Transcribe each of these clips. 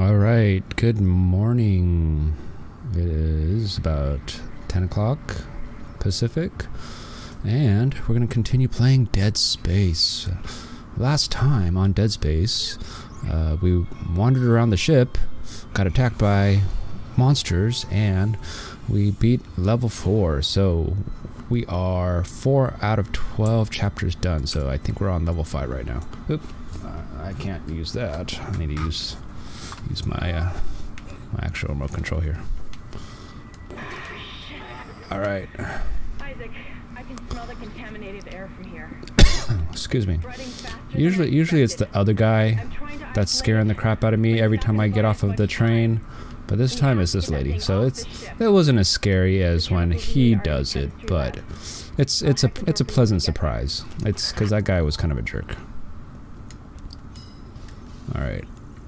All right, good morning. It is about 10 o'clock Pacific, and we're going to continue playing Dead Space. Last time on Dead Space, we wandered around the ship, got attacked by monsters, and we beat level 4. So we are 4 out of 12 chapters done, so I think we're on level 5 right now. Oop, I can't use that. I need to use my actual remote control here. All right. Isaac, I can smell the contaminated air from here. Excuse me. Usually it's the other guy that's scaring the crap out of me every time I get off of the train, but this time it's this lady. So it wasn't as scary as when he does it, but it's a pleasant surprise. It's because that guy was kind of a jerk. All right.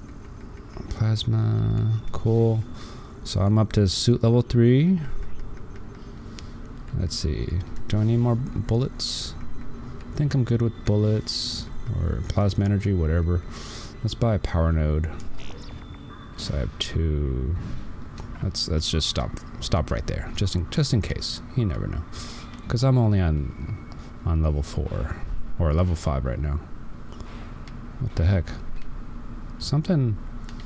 Plasma, cool. So I'm up to suit level 3. Let's see. Do I need more bullets? I think I'm good with bullets or plasma energy, whatever. Let's buy a power node. So I have 2. Let's just stop right there, just in case. You never know, because I'm only on level 4 or level 5 right now. What the heck? Something.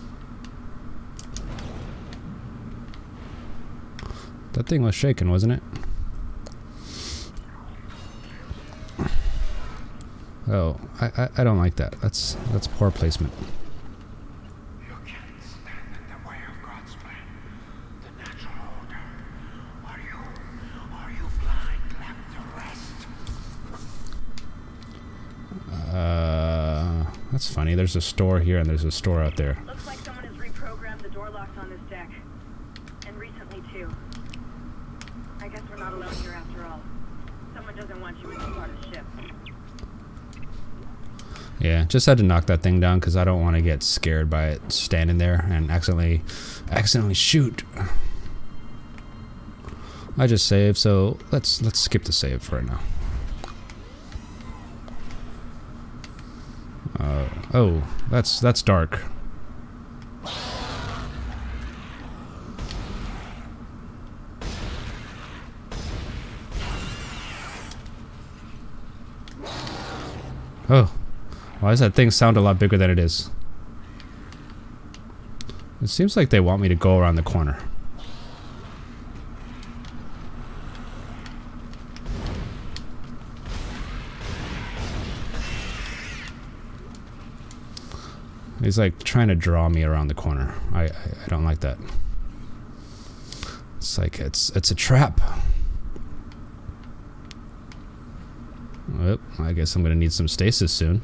That thing was shaking, wasn't it? Oh, I don't like that. That's poor placement. You can't stand in the way of God's plan, the natural order. Are you blind left to rest? That's funny. There's a store here and there's a store out there. Looks like someone has reprogrammed the door locks on this deck. And recently too. I guess we're not alone here after all. Someone doesn't want you in this part of the ship. Yeah, just had to knock that thing down because I don't want to get scared by it standing there and accidentally shoot. I just saved, so let's skip the save for right now. Oh, that's dark. Oh. Why does that thing sound a lot bigger than it is? It seems like they want me to go around the corner. He's like trying to draw me around the corner. I don't like that. It's like it's a trap. Well, I guess I'm gonna need some stasis soon.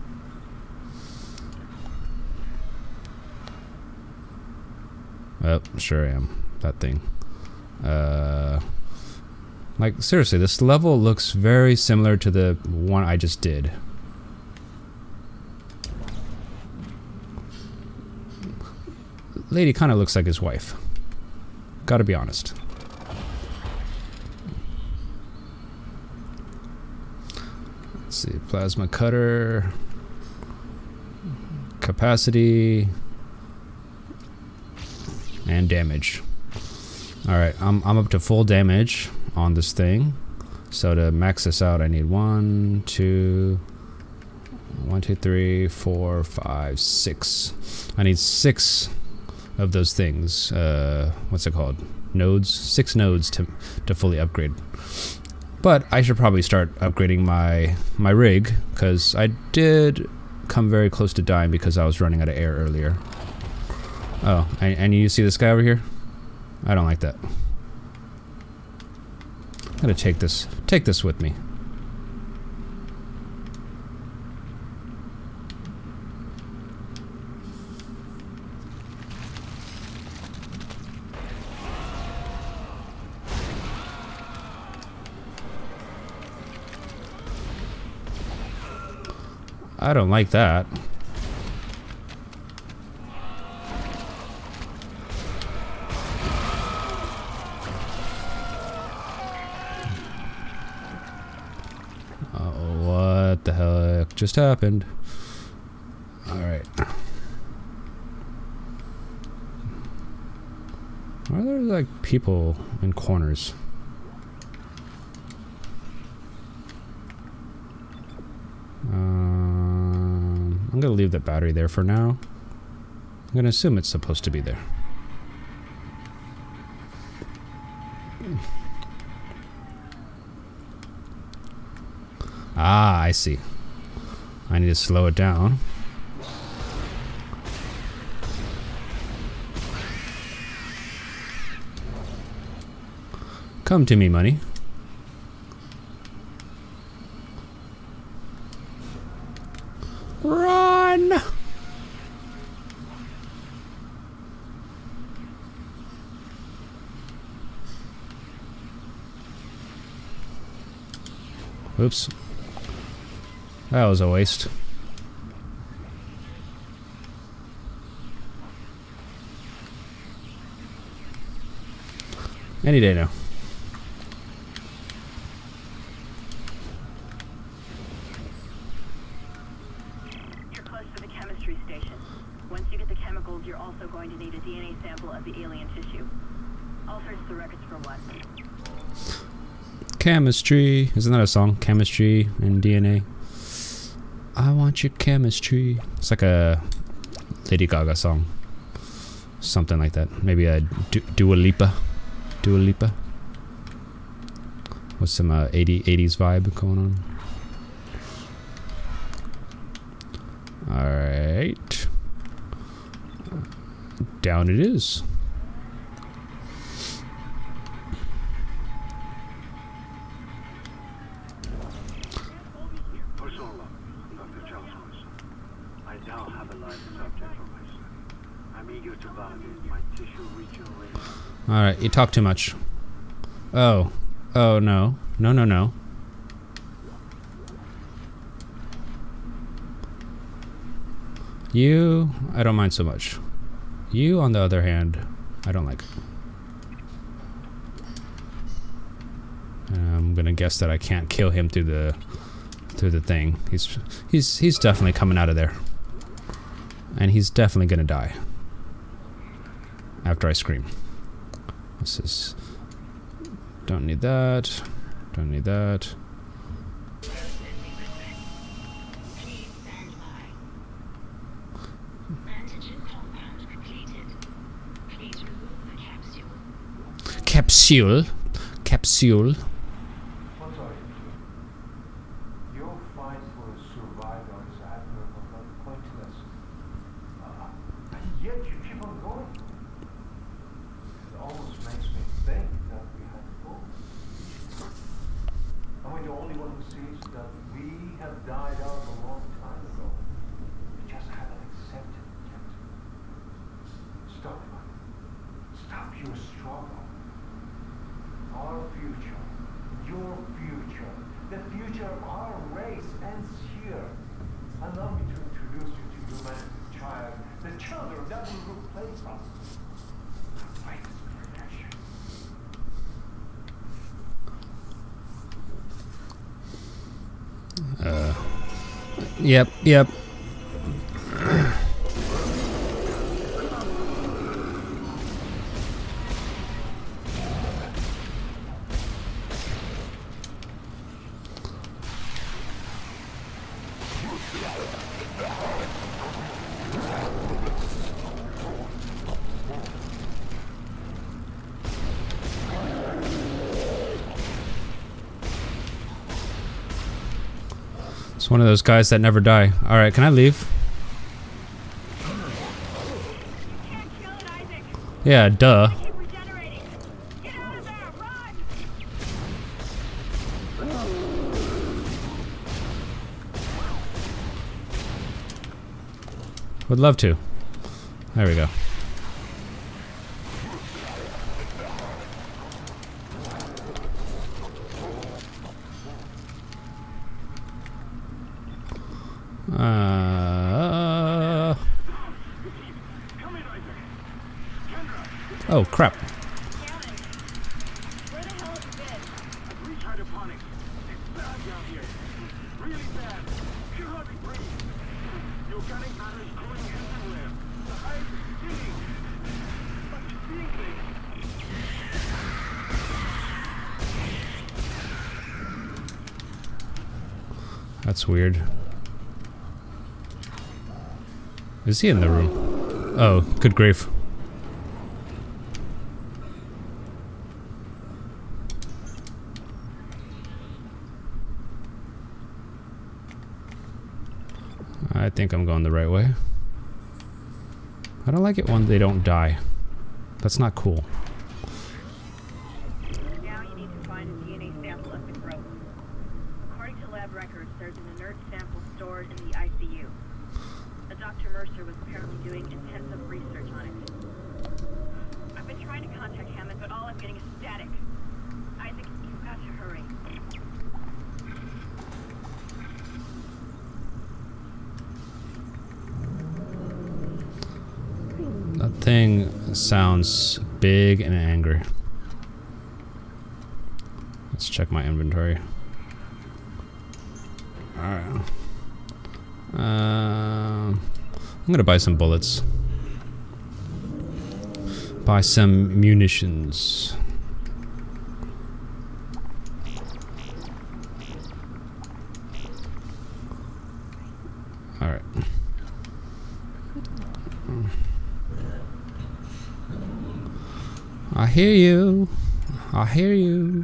Oh, sure I am. That thing. Like, seriously, this level looks very similar to the one I just did. Lady kind of looks like his wife. Gotta be honest. Let's see. Plasma cutter. Capacity. And damage. Alright, I'm up to full damage on this thing. So to max this out, I need 1, 2, 3, 4, 5, 6. I need 6 of those things. What's it called? Nodes? 6 nodes to fully upgrade. But I should probably start upgrading my rig, because I did come very close to dying because I was running out of air earlier. Oh, and you see this guy over here? I don't like that. I'm gonna take this with me. I don't like that. What the heck just happened? Alright. Why are there like people in corners? I'm gonna leave the battery there for now. I'm gonna assume it's supposed to be there. Ah, I see. I need to slow it down. Come to me, money. Run! Oops. That was a waste. Any day now. You're close to the chemistry station. Once you get the chemicals, you're also going to need a DNA sample of the alien tissue. I'll search the records for one. Chemistry. Isn't that a song? Chemistry and DNA. I want your chemistry. It's like a Lady Gaga song. Something like that. Maybe a Dua Lipa. Dua Lipa. With some 80s vibe going on. Alright. Down it is. Alright, you talk too much. Oh. Oh, no. No, no, no. You, I don't mind so much. You, on the other hand, I don't like. I'm gonna guess that I can't kill him through the thing. He's definitely coming out of there. And he's definitely gonna die. After I scream. This is... Don't need that. Don't need that. Capsule. Capsule. What are you doing? Your fight for survival is admirable but pointless. And yet you keep on going. It almost makes me think that we have both. Am I the only one who sees that we have died out a long time ago? We just haven't accepted it yet. Stop, man. Stop your struggle. Our future, your future, the future of our race ends here. Allow me to introduce you to humanity's child, the children that will replace us. The greatest creation. Yep. It's one of those guys that never die. Alright, can I leave? Can't kill it, Isaac. Yeah, duh. Keep regenerating. Get out of there, run! Would love to. There we go. Oh crap. Where the hell have you been? I've reached hydroponics. It's bad down here. Really bad. You can hardly breathe. The organic matter is growing everywhere. The hive is stinging. But you're seeing things. That's weird. Is he in the room? Oh, good grief. I think I'm going the right way. I don't like it when they don't die. That's not cool. Now you need to find a DNA sample of the growth. According to lab records, there's an inert sample stored in the ICU. Dr. Mercer was apparently doing intensive research on it. I've been trying to contact Hammond, but all I'm getting is static. Isaac, you've got to hurry. That thing sounds big and angry. Let's check my inventory. Alright. I'm gonna buy some bullets. Buy some munitions. Alright. I hear you. I hear you.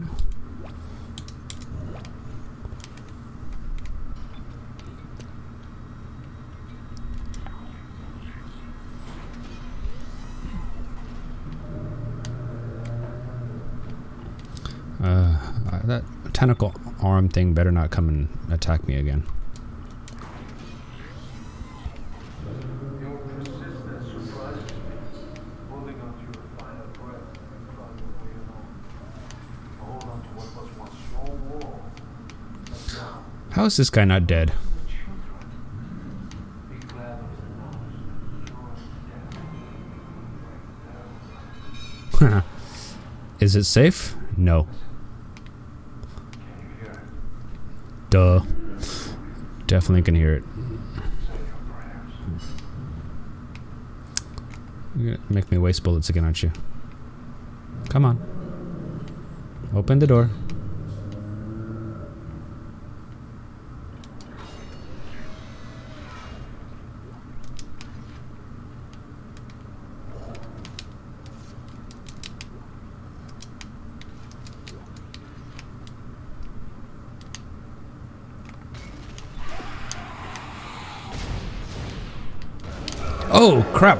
That tentacle arm thing better not come and attack me again. Your persistence surprises me. Holding on to your final breath and crying away alone. Hold on to what was once your wall. But now, How is this guy not dead? the children. Be glad of the knowledge. Your death. Is it safe? No. Can you hear it? Duh. Definitely can hear it. Say your prayers. You're gonna make me waste bullets again, aren't you? Come on. Open the door. Oh, crap.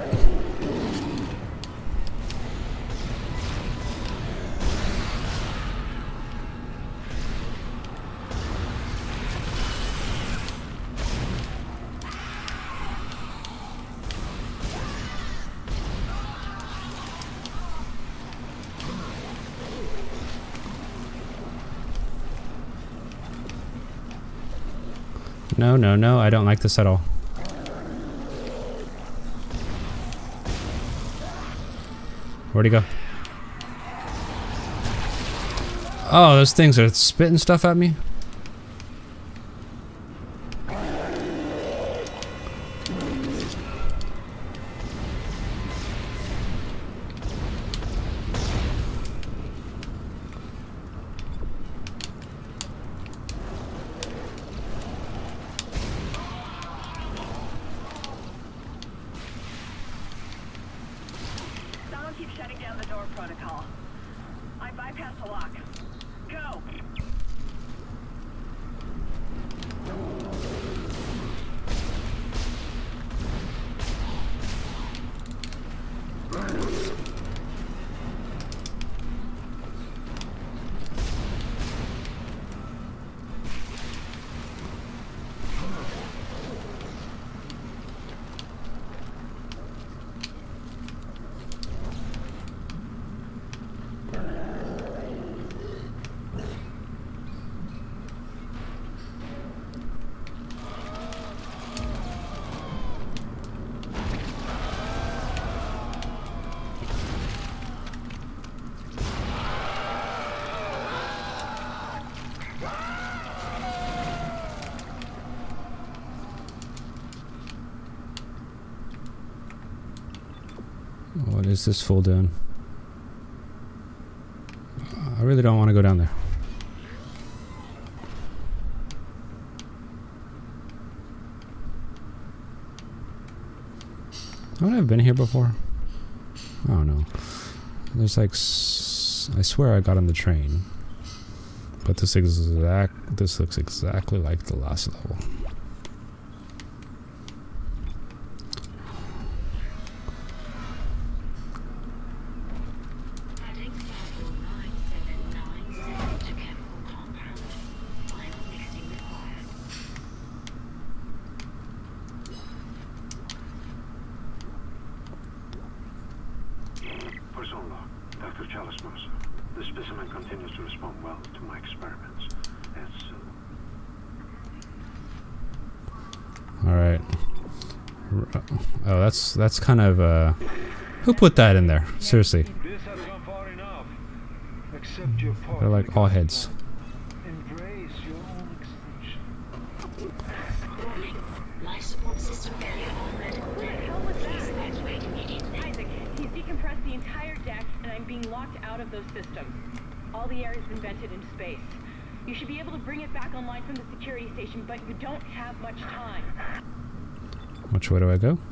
No, no, no, I don't like this at all. Where'd he go? Oh, those things are spitting stuff at me? Someone keeps shutting down the door protocol. I bypassed the lock. Go! What is this fool doing? I really don't want to go down there. Haven't I been here before? I don't know. There's like, I swear I got on the train, but this looks exactly like the last level. Adding sample 9797 to chemical compound. Final mixing required. Person log, Dr. Chalice Mercer. The specimen continues to respond well to my experiments. It's All right. Oh, that's kind of who put that in there? Seriously, This has gone far enough. Accept your part. they're like all heads. Embrace your own extinction. Warning. Life support system failure on What the hell was Please that? evacuate immediately. Isaac, he's decompressed the entire deck, and I'm being locked out of those systems. All the air has been vented into space. You should be able to bring it back online from the security station, but you don't have much time. Which way do I go?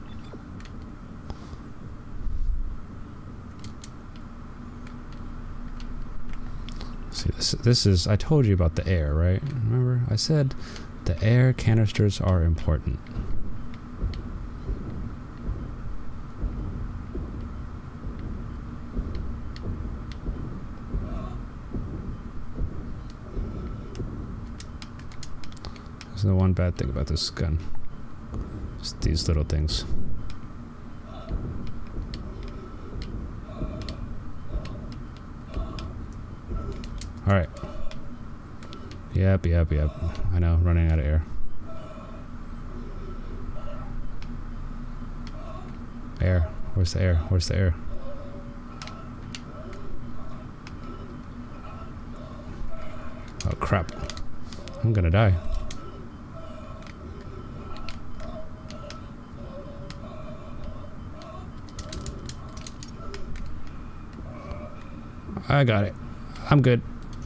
See, this is, I told you about the air, right? Remember? I said the air canisters are important. That's the one bad thing about this gun. Just these little things. Alright. Yep. I know, running out of air. Air. Where's the air? Where's the air? Oh crap. I'm gonna die. I got it. I'm good.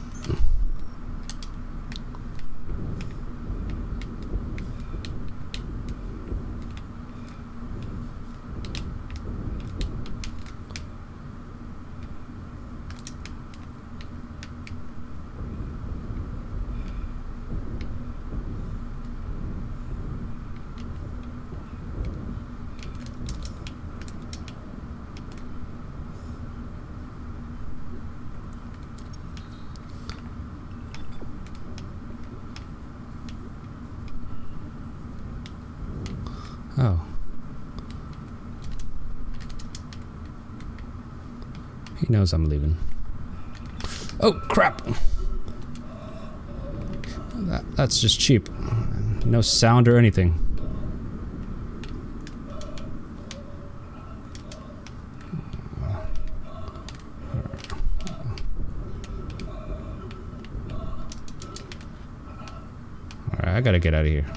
Oh. He knows I'm leaving. Oh, crap! That's just cheap. No sound or anything. Alright, I gotta get out of here.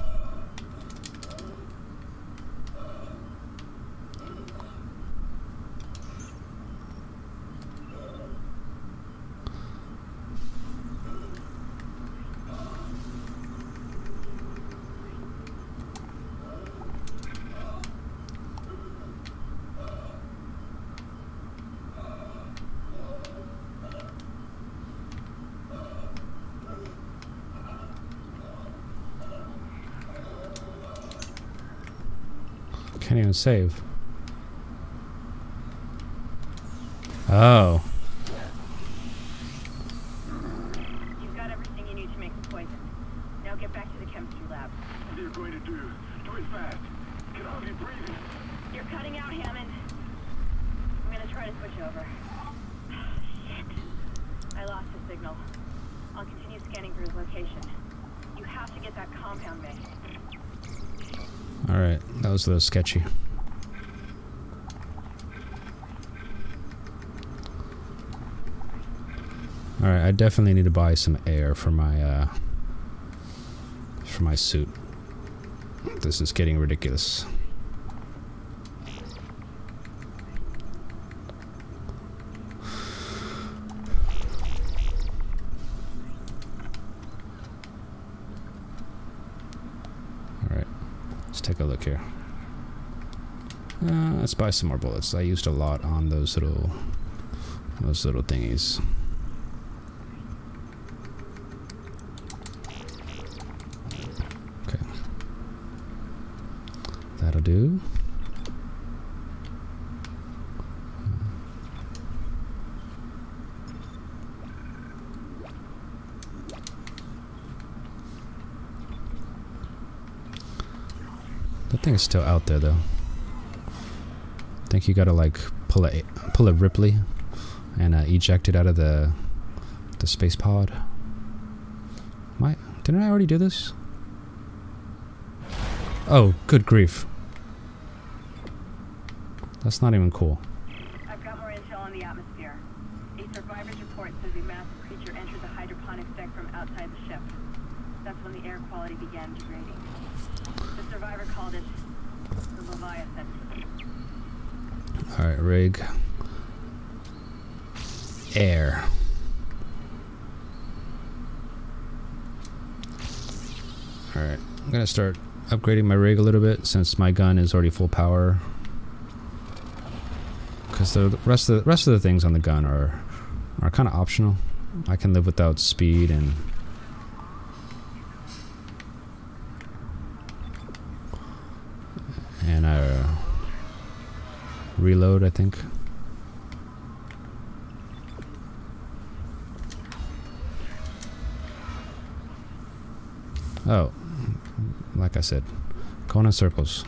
Can't even save. Oh. You've got everything you need to make the poison. Now get back to the chemistry lab. What are you going to do? Do it fast. You can hardly breathe. You're cutting out, Hammond. I'm gonna try to switch over. Shit. I lost the signal. I'll continue scanning for his location. You have to get that compound mixed. Alright, that was a little sketchy. Alright, I definitely need to buy some air for my suit. This is getting ridiculous. Alright, let's take a look here. Let's buy some more bullets. I used a lot on those little thingies. Okay, that'll do. That thing is still out there though. I think you gotta like pull a Ripley and eject it out of the space pod. Didn't I already do this? Oh, good grief. That's not even cool. I've got more intel on the atmosphere. A survivor's report says a massive creature entered the hydroponics deck from outside the ship. That's when the air quality began degrading. The survivor called it the Leviathan. Alright, rig. Air. Alright, I'm gonna start upgrading my rig a little bit since my gun is already full power. Because the rest of the things on the gun are kind of optional. I can live without speed and reload, I think. Oh, like I said, going in circles.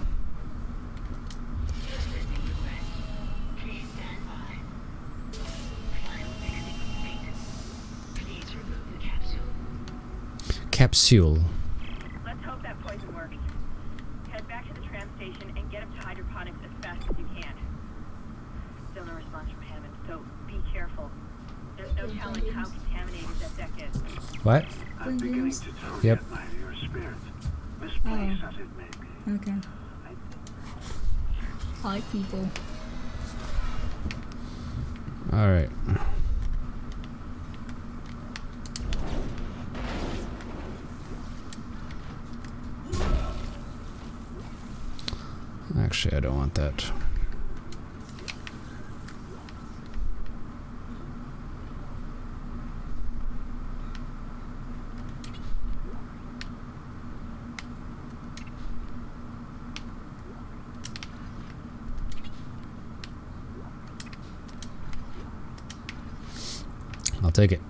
Please stand by. Final fixing complete. Please remove the capsule. Capsule. Let's hope that poison works. Head back to the tram station and get up to hydroponics as fast as you can. Still no response from Hammond, so be careful. There's no telling how contaminated that deck is. What? I'm beginning to tell Yep. you my your spirit. Misplaced as it may be. Okay. Hi, people. Alright. Actually, I don't want that. I'll take it.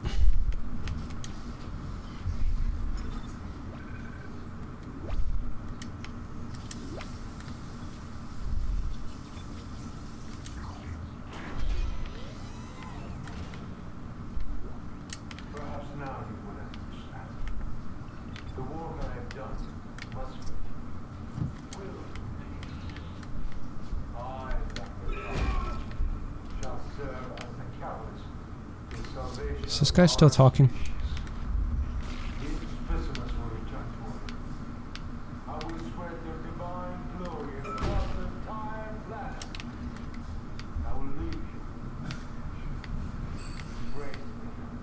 Perhaps now you will understand. The work I have done must will indeed. I, Dr. Thomas, shall serve as the catalyst in salvation. Is this guy still talking? These specimens will return to me. I will spread their divine glory across the entire planet. I will leave you. Praise the Lord.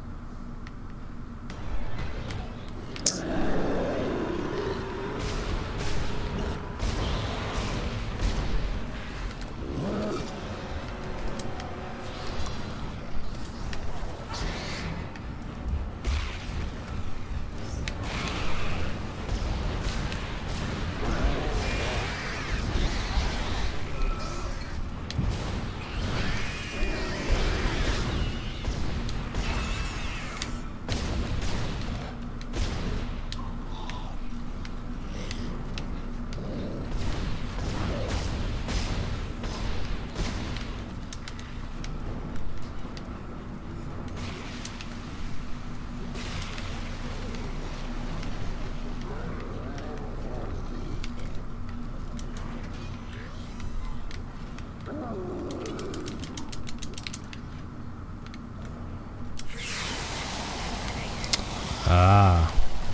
Ah.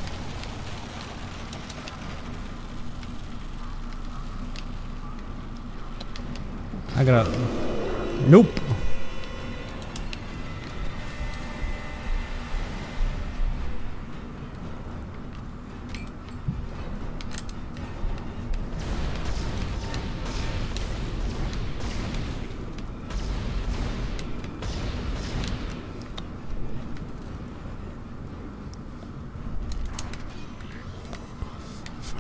I gotta... Nope.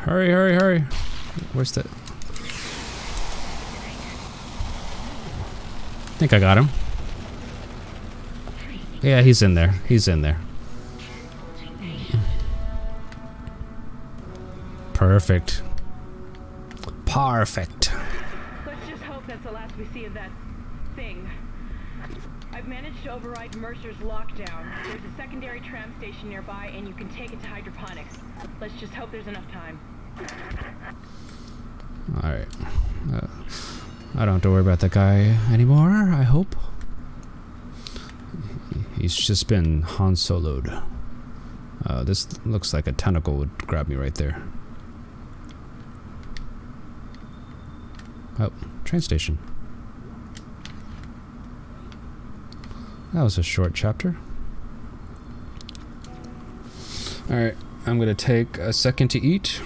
Hurry, hurry, hurry. Where's the... I think I got him. Yeah, he's in there. He's in there. Perfect. Perfect. Let's just hope that's the last we see of that thing. I've managed to override Mercer's lockdown. There's a secondary tram station nearby, and you can take it to hydroponics. Let's just hope there's enough time. Alright. I don't have to worry about that guy anymore, I hope. He's just been Han Solo'd. This looks like a tentacle would grab me right there. Oh, train station. That was a short chapter. Alright, I'm gonna take a second to eat.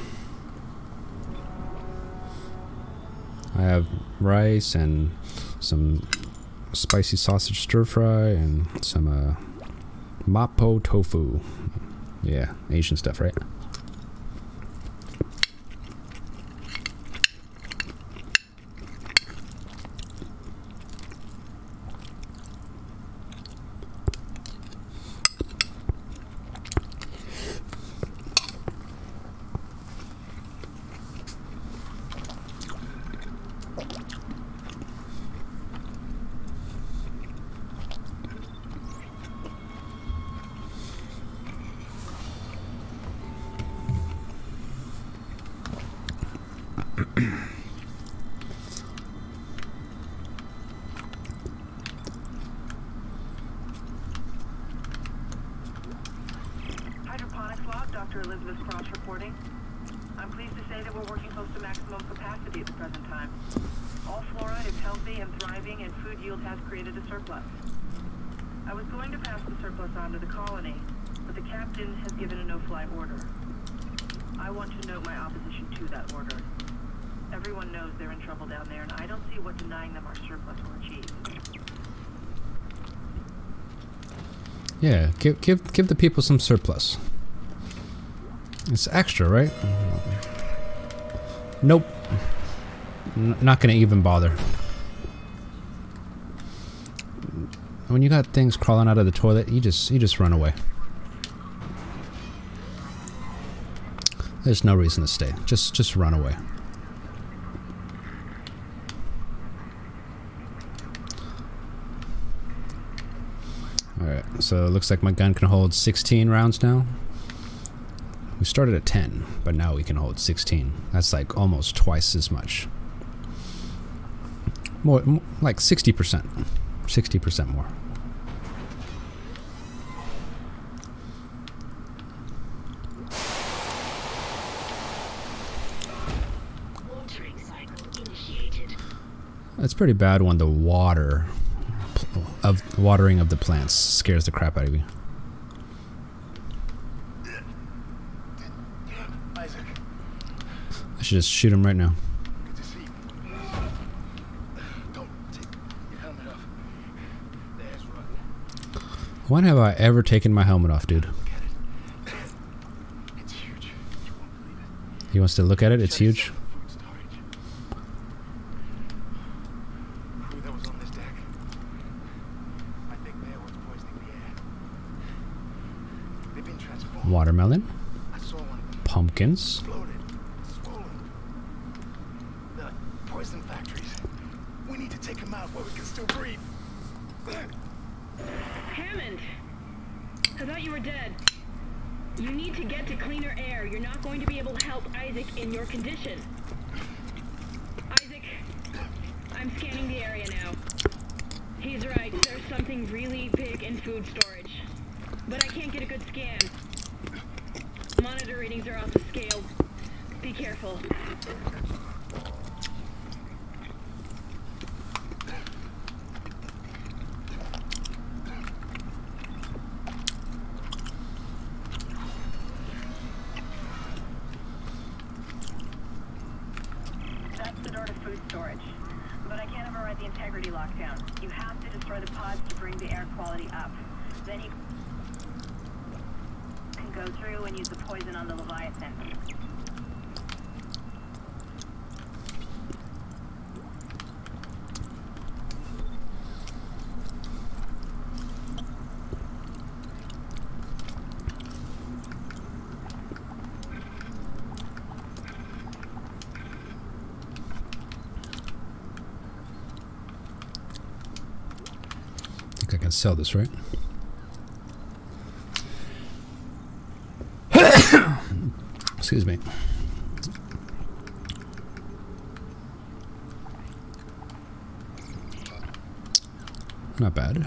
I have rice and some spicy sausage stir fry and some mapo tofu. Yeah, Asian stuff, right? Hydroponics log, Dr. Elizabeth Cross reporting. I'm pleased to say that we're working close to maximum capacity at the present time. All flora is healthy and thriving, and food yield has created a surplus. I was going to pass the surplus on to the colony, but the captain has given a no-fly order. I want to note my opposition to that order. Everyone knows they're in trouble down there, and I don't see what denying them our surplus will achieve. Yeah, give the people some surplus. It's extra, right? Nope. Not gonna even bother. When you got things crawling out of the toilet, you just run away. There's no reason to stay. Just run away. Alright, so it looks like my gun can hold 16 rounds now. We started at 10, but now we can hold 16. That's like almost twice as much. More like 60%. 60% more. Watering cycle initiated. It's pretty bad when the watering of the plants scares the crap out of you. Isaac, I should just shoot him right now. good to see you. Don't take your helmet off. There's Run. When have I ever taken my helmet off, dude? Look at it. It's huge. You won't believe it. He wants to look at it? It's Shut huge. itself in food storage. Crew that was on this deck. I think they're what's poisoning the air. They've been transformed. Watermelon. I saw one of them. Pumpkins. Exploded. Swollen. The poison factories. We need to take them out while we can still breathe. Hammond! I thought you were dead. You need to get to cleaner air. You're not going to be able to help Isaac in your condition. Isaac, I'm scanning the area now. He's right. There's something really big in food storage. But I can't get a good scan. Monitor readings are off the scale. Be careful. That's the door to food storage. But I can't override the integrity lockdown. You have to destroy the pods to bring the air quality up. Then you can go through and use the poison on the Leviathan. think I can sell this, right? Excuse me. Not bad.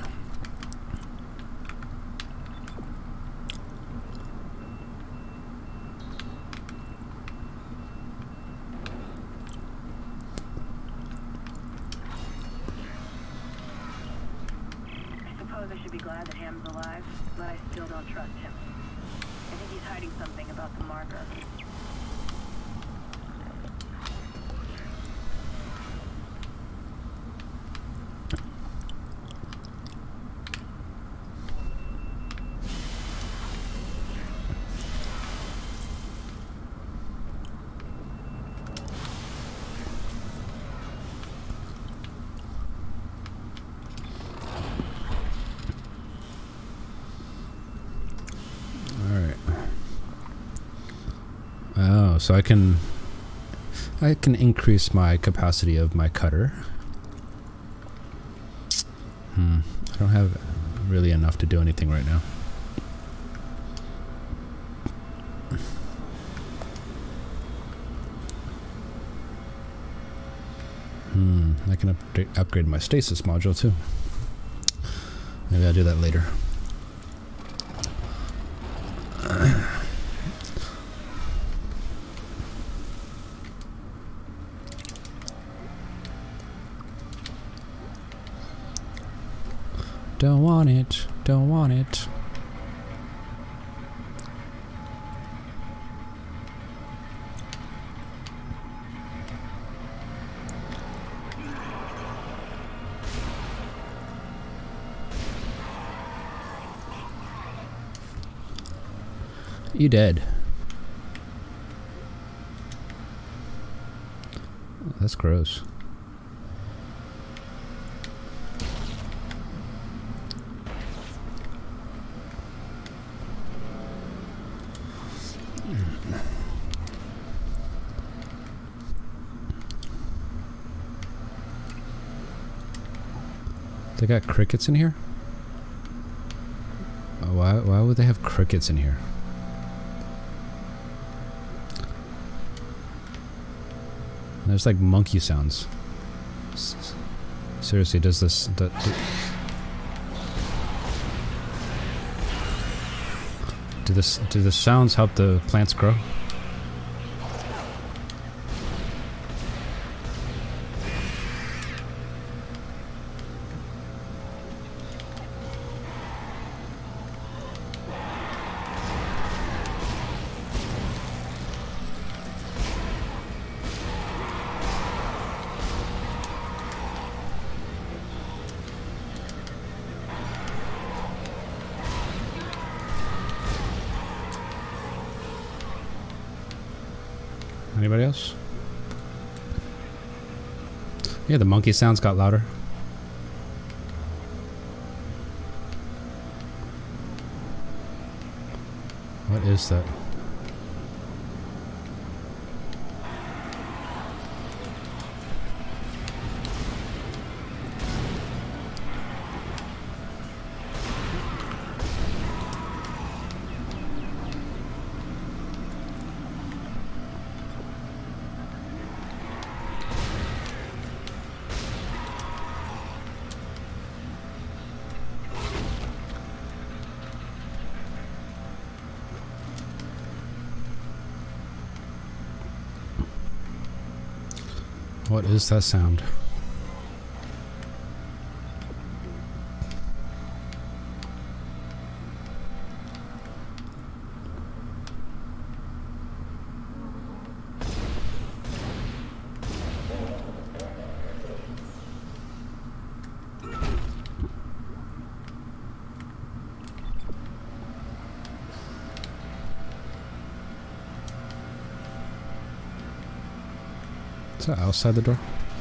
I suppose I should be glad that Ham's alive, but I still don't trust him. I think he's hiding something about the marker. Oh, so I can increase my capacity of my cutter. I don't have really enough to do anything right now. I can upgrade my stasis module too. Maybe I'll do that later. Don't want it, don't want it. You dead. Oh, that's gross. They got crickets in here? Why would they have crickets in here? There's like monkey sounds. Seriously, does this... Do the sounds help the plants grow? Anybody else? Yeah, the monkey sounds got louder. What is that? What is that sound? Is that outside the door?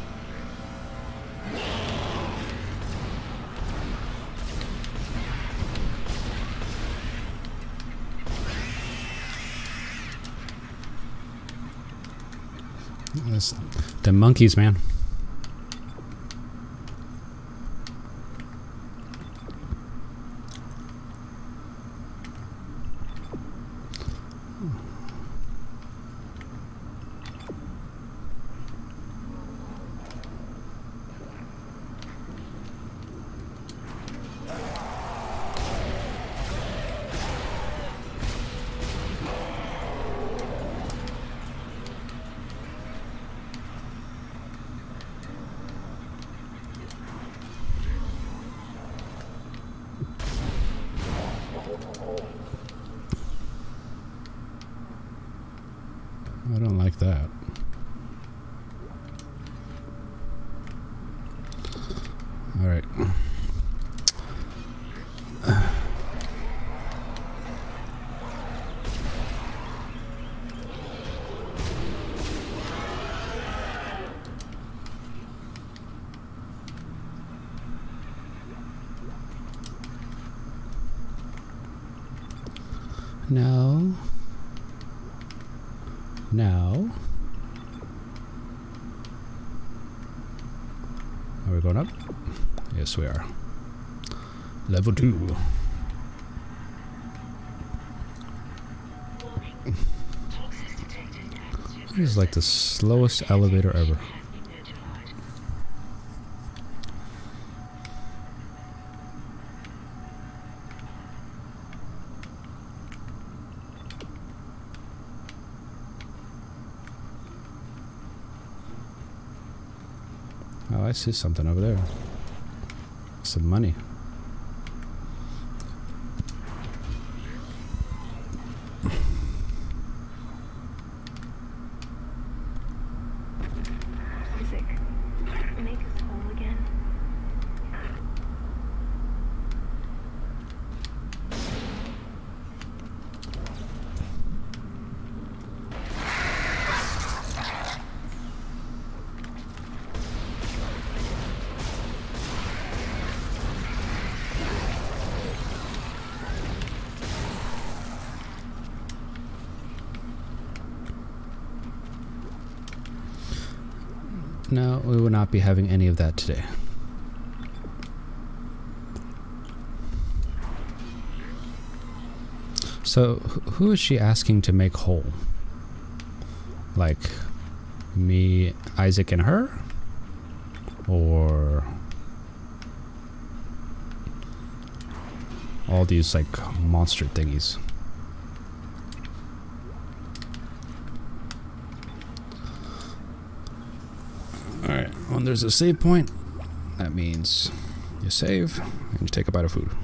That's the monkeys, man. Alright. No. Now. Are we going up? Yes, we are. Level 2. It is like the slowest elevator ever. Oh, I see something over there. Some money. Isaac, make us whole again. No, we will not be having any of that today. So, who is she asking to make whole? Like, me, Isaac, and her? Or all these, like, monster thingies? Alright, when there's a save point, that means you save and you take a bite of food.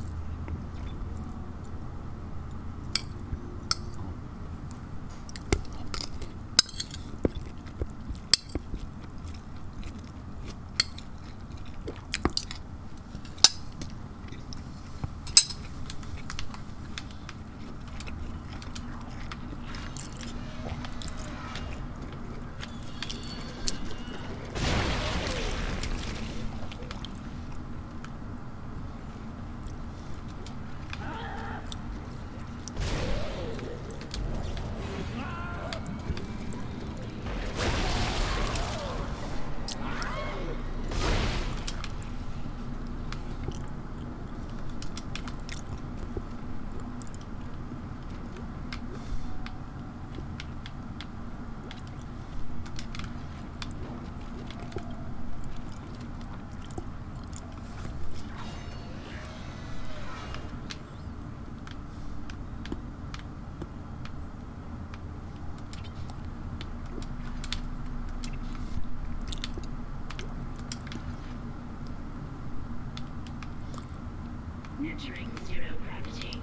Entering zero gravity.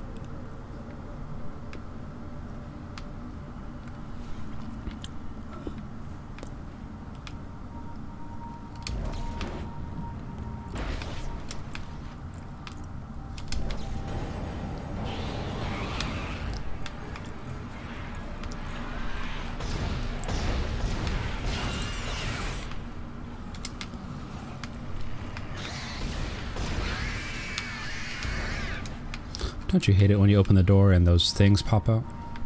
Don't you hate it when you open the door and those things pop out?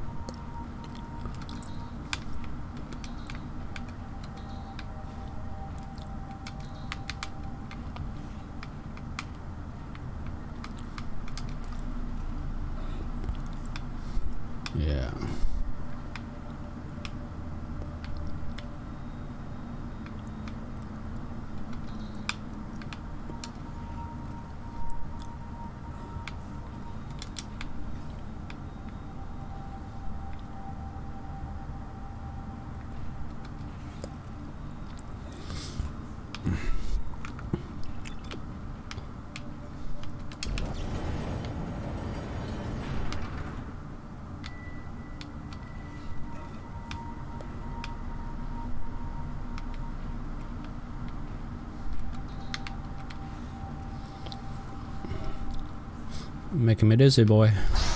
Yeah. Making me dizzy, boy.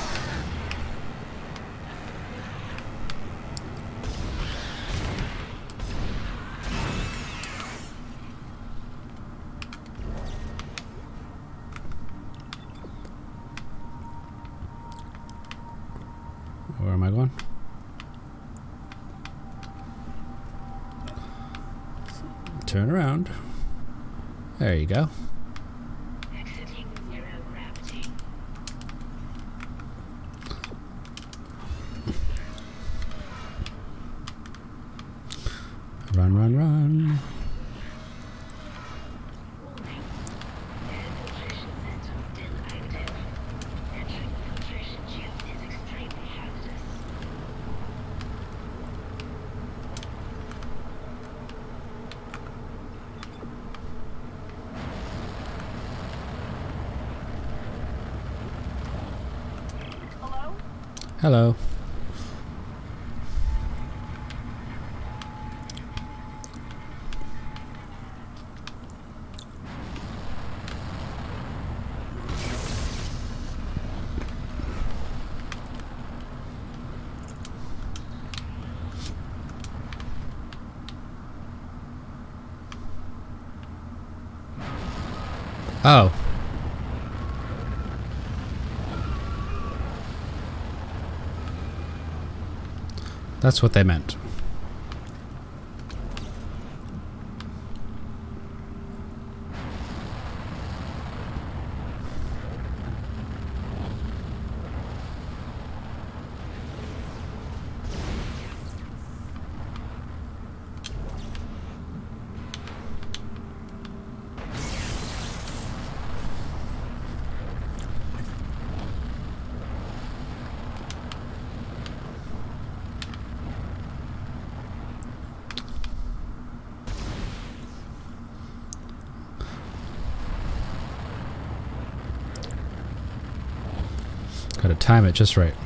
Where am I going? Turn around. There you go. Exiting zero gravity. Run, run, run. Warning. Air filtration system still active. Entering the filtration tube is extremely hazardous. Hello? Hello. Oh. That's what they meant. Gotta time it just right.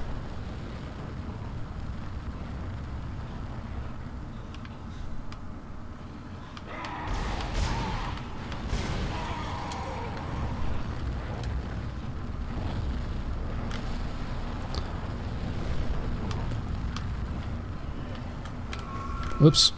Whoops.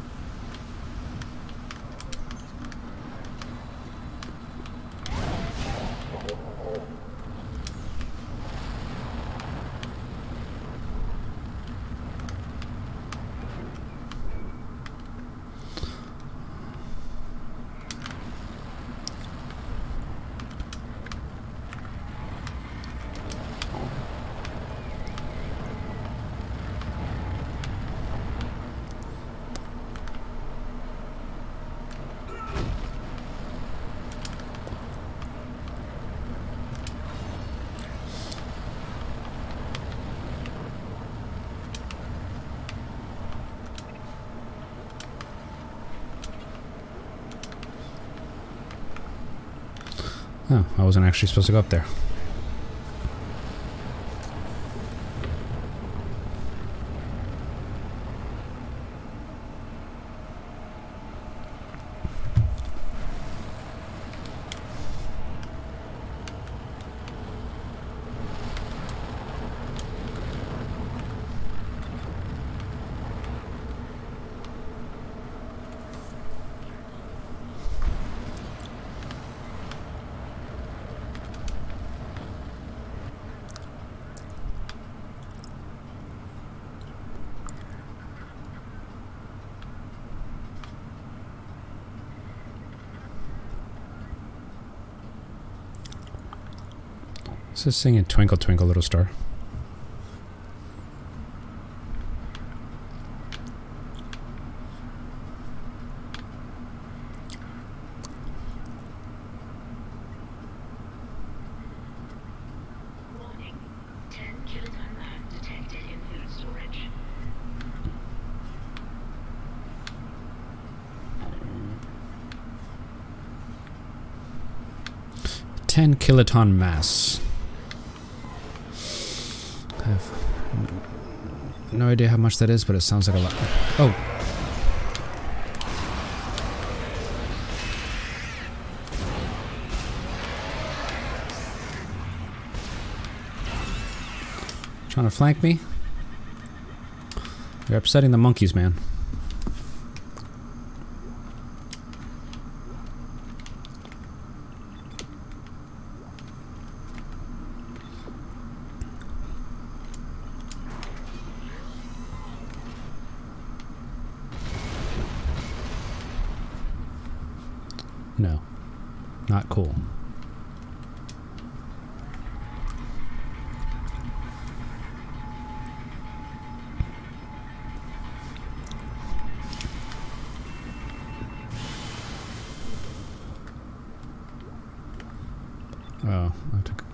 Oh, I wasn't actually supposed to go up there. This is singing Twinkle Twinkle Little Star. Warning. 10 kiloton man detected in food storage. Ten kiloton mass. I have no idea how much that is, but it sounds like a lot. Oh. Trying to flank me? You're upsetting the monkeys, man. No. Not cool. Oh, I took.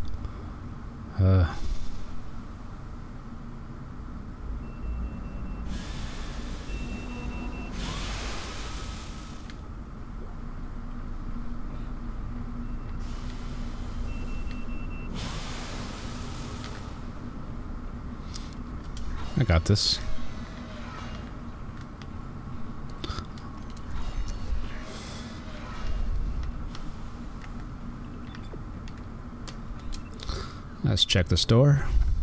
I got this. Let's check the store.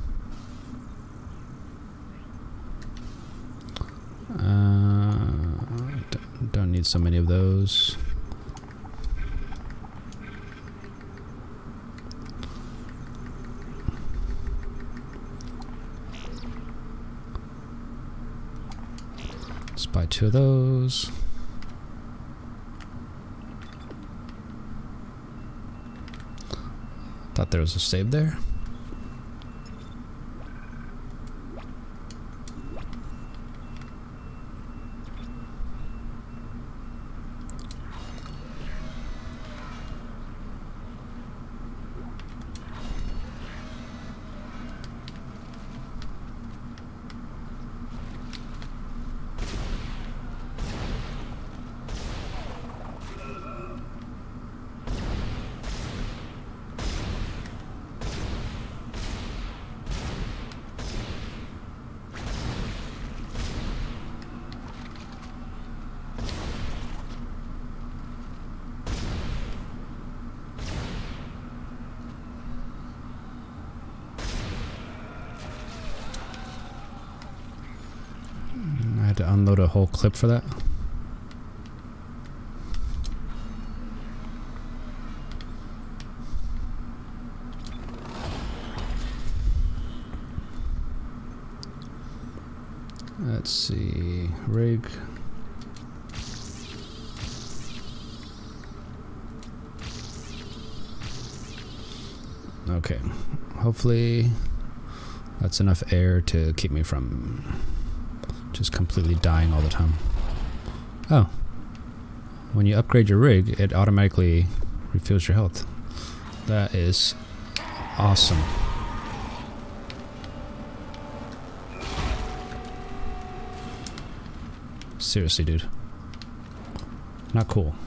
Don't need so many of those. Let's buy 2 of those. Thought there was a save there. I had to unload a whole clip for that. Let's see, rig. Okay, hopefully that's enough air to keep me from just completely dying all the time. Oh, when you upgrade your rig, it automatically refills your health. That is awesome. Seriously, dude. Not cool.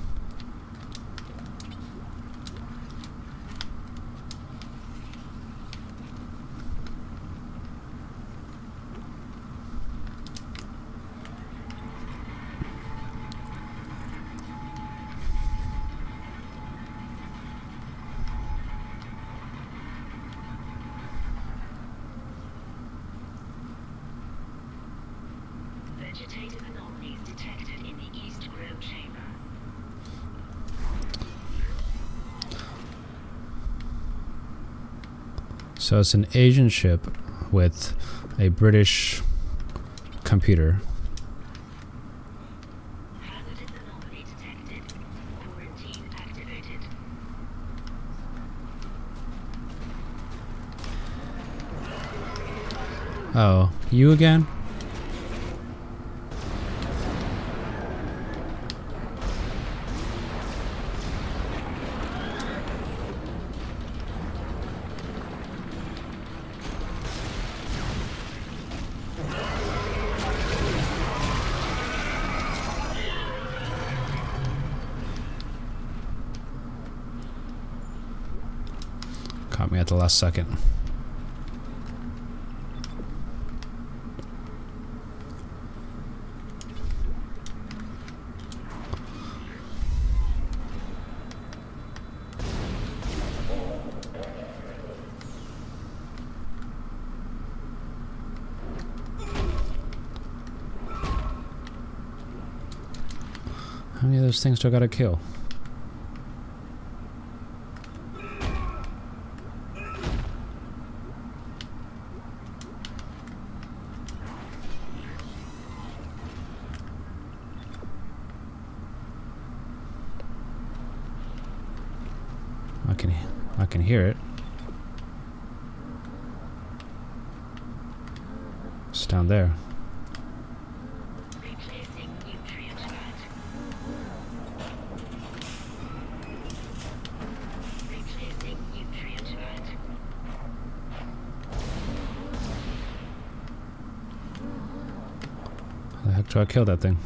Vegetative anomalies detected in the East Grove chamber. So it's an Asian ship with a British computer. Hazardous anomaly detected. Quarantine activated. Oh, you again? Caught me at the last second. How many of those things do I gotta kill? I can hear it. It's down there. Replacing nutrient vat. Replacing nutrient vat. How the heck do I kill that thing?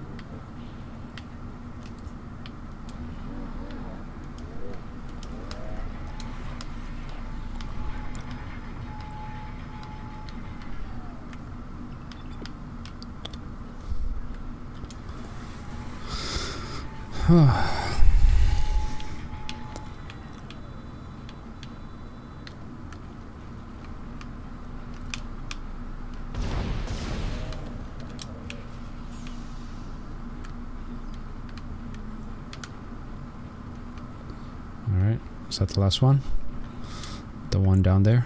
Alright, is that the last one? The one down there?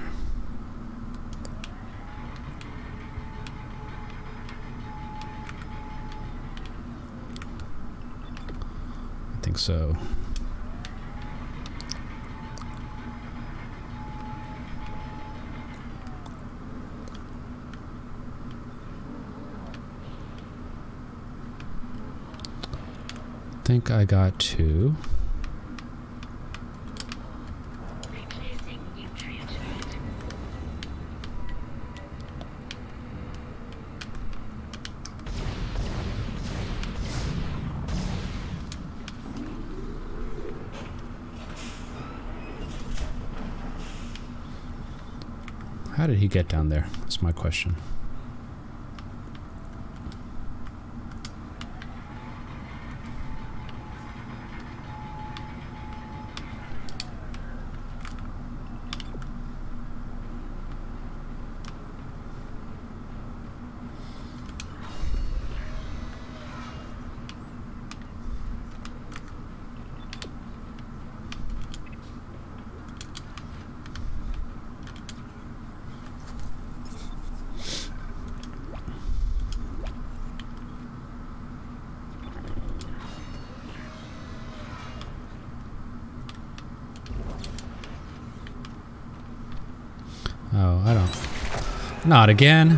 I think so. I think I got two. Replacing nutrient vat. How did he get down there? That's my question. Oh, I don't. Not again.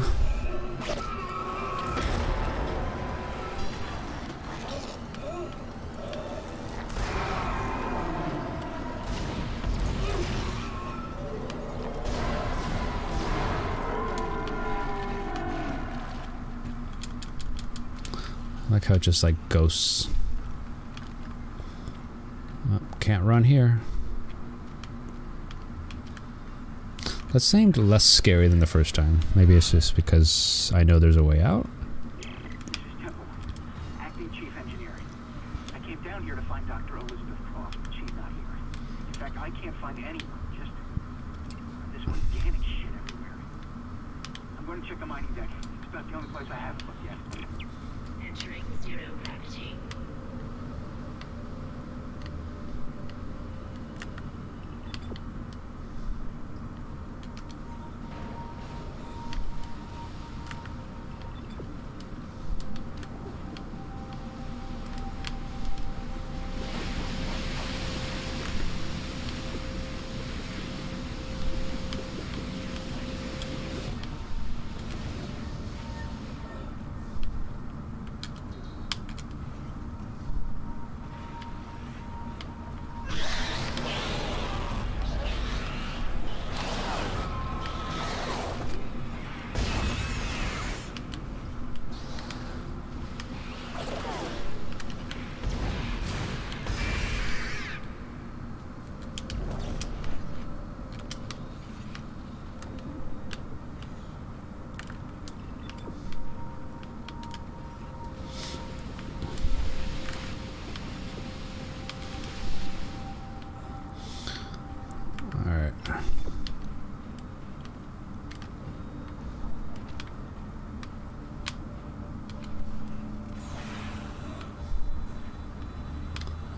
I like how it just like ghosts. Oh, can't run here. That seemed less scary than the first time. Maybe it's just because I know there's a way out. This is Temple, acting chief engineer. I came down here to find Dr. Elizabeth Cross, but she's not here. In fact, I can't find anyone. Just this organic shit everywhere. I'm going to check the mining deck. It's about the only place I haven't looked yet. Entering zero gravity.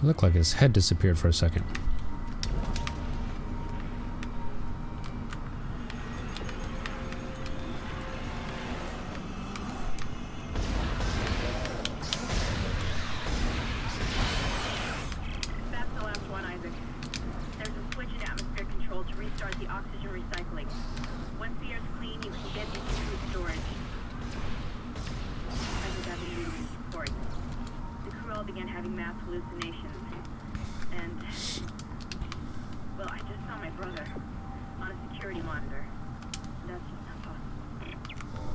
Looked like his head disappeared for a second. That's the last one, Isaac. There's a switch in atmosphere control to restart the oxygen recycling. Once the air's clean, you can get into food storage. Isaac, I've been reading this report. The crew all began having mass hallucinations. And, well, I just saw my brother on a security monitor. That's just not possible.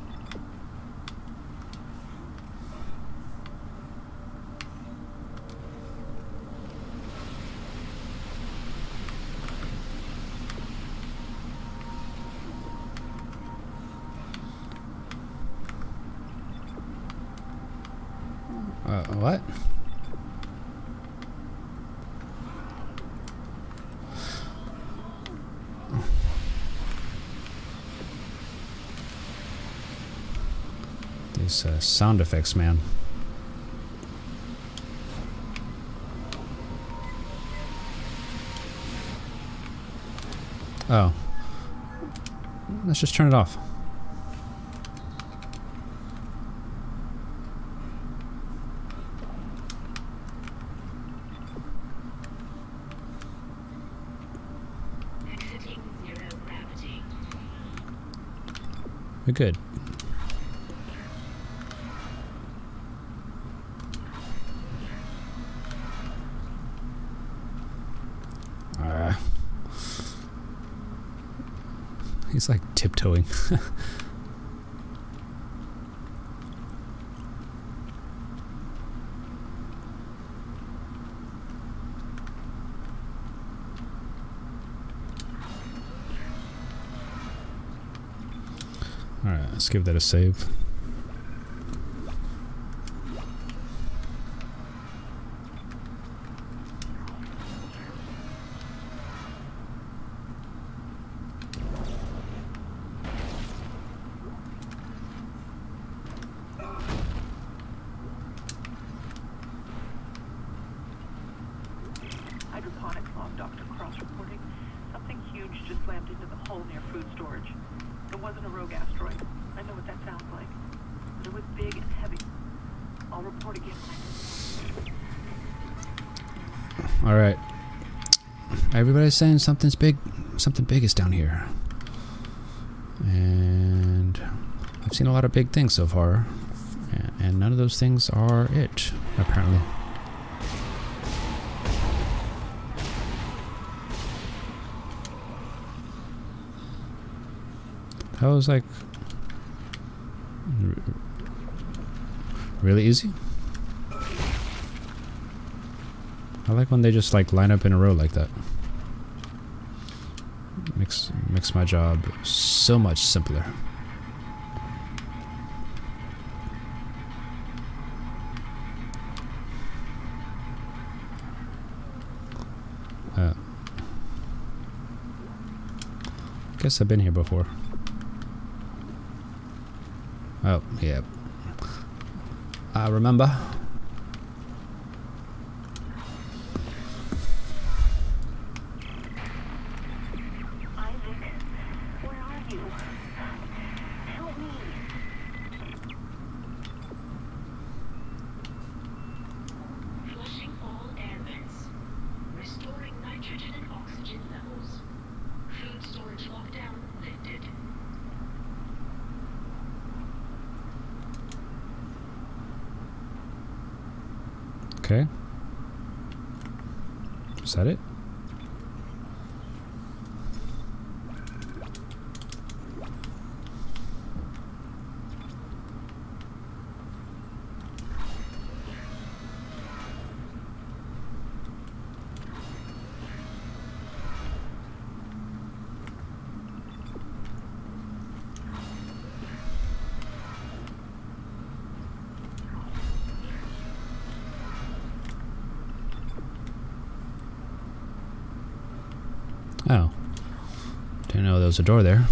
What? These sound effects, man. Oh. Let's just turn it off. Exiting zero gravity. We're good. He's like tiptoeing. Alright, let's give that a save. Hydroponics log, Dr. Cross reporting. Something huge just slammed into the hull near food storage. It wasn't a rogue asteroid. I know what that sounds like. But it was big and heavy. I'll report again. Alright. Everybody's saying something big is down here. And I've seen a lot of big things so far. And none of those things are it, apparently. That was like really easy. I like when they just like line up in a row like that. Makes my job so much simpler. Guess I've been here before. Oh, yeah. I remember. Isaac, where are you? Help me. Flushing all air vents. Restoring nitrogen and oxygen levels. Food storage lockdown lifted. Okay. Is that it? Oh. Didn't know there was a door there.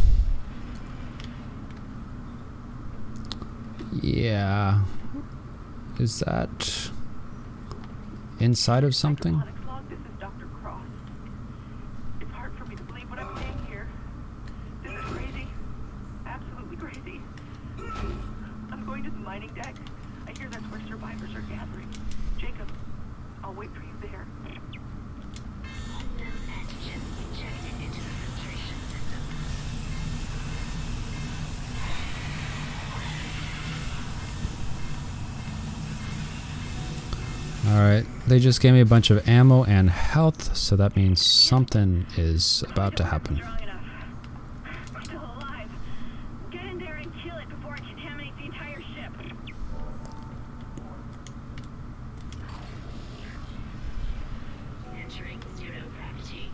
Yeah. Is that... inside of something? Onyx log, this is Dr. Cross. It's hard for me to believe what I'm seeing here. This is crazy. Absolutely crazy. I'm going to the mining deck. I hear that's where survivors are gathering. Jacob, I'll wait for you there. Unknown antigen injected into the filtration system. Alright, they just gave me a bunch of ammo and health, so that means something is about to happen. Strong enough. We're still alive. Get in there and kill it before it contaminates the entire ship. Entering zero gravity.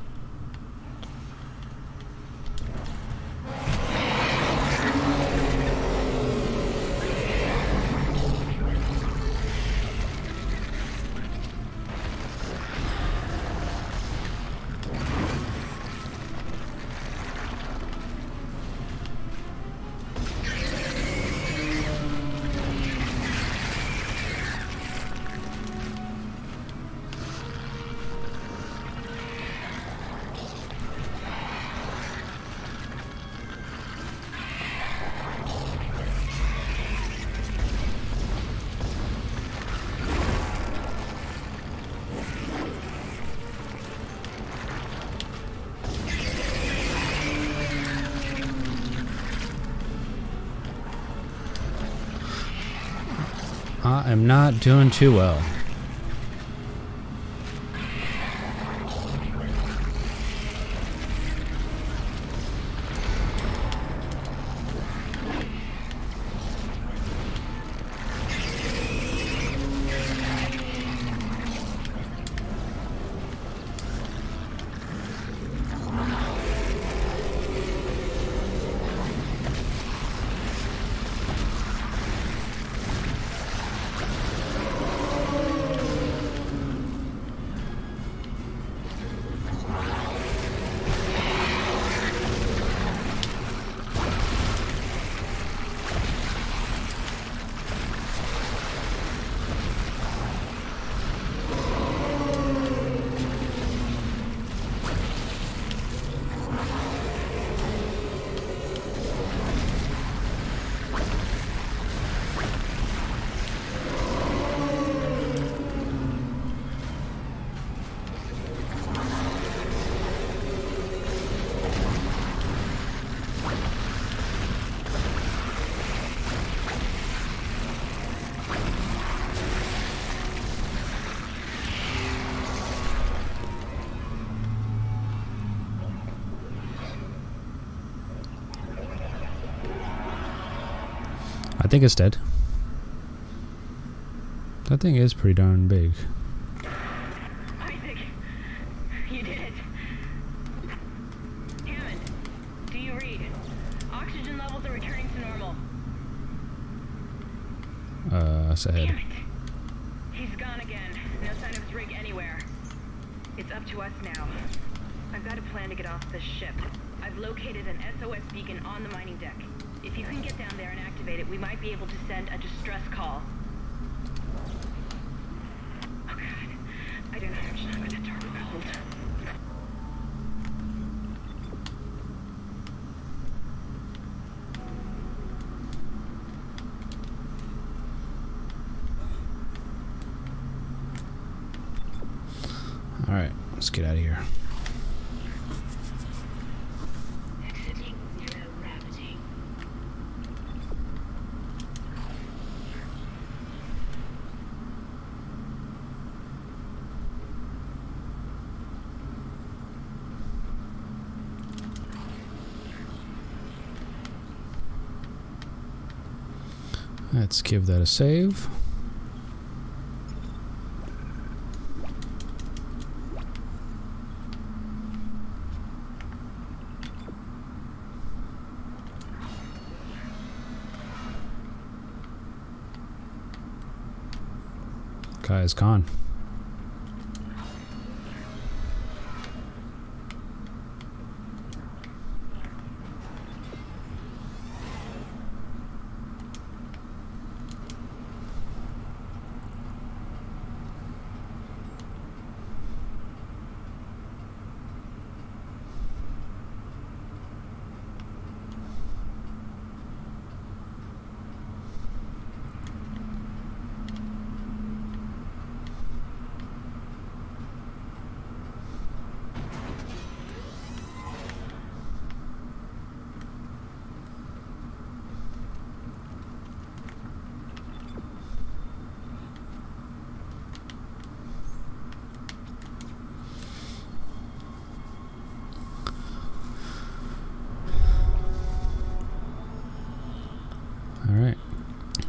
I am not doing too well. I think it's dead. That thing is pretty darn big. Isaac, you did it. Hammond, do you read? Oxygen levels are returning to normal. It's ahead. Damn it. He's gone again. No sign of his rig anywhere. It's up to us now. I've got a plan to get off this ship. I've located an SOS beacon on the mining deck. If you can get down there and activate it, we might be able to send a distress call. Oh god. I don't know how much longer that door will hold. Alright, let's get out of here. Exiting zero gravity. Let's give that a save. Guy is gone.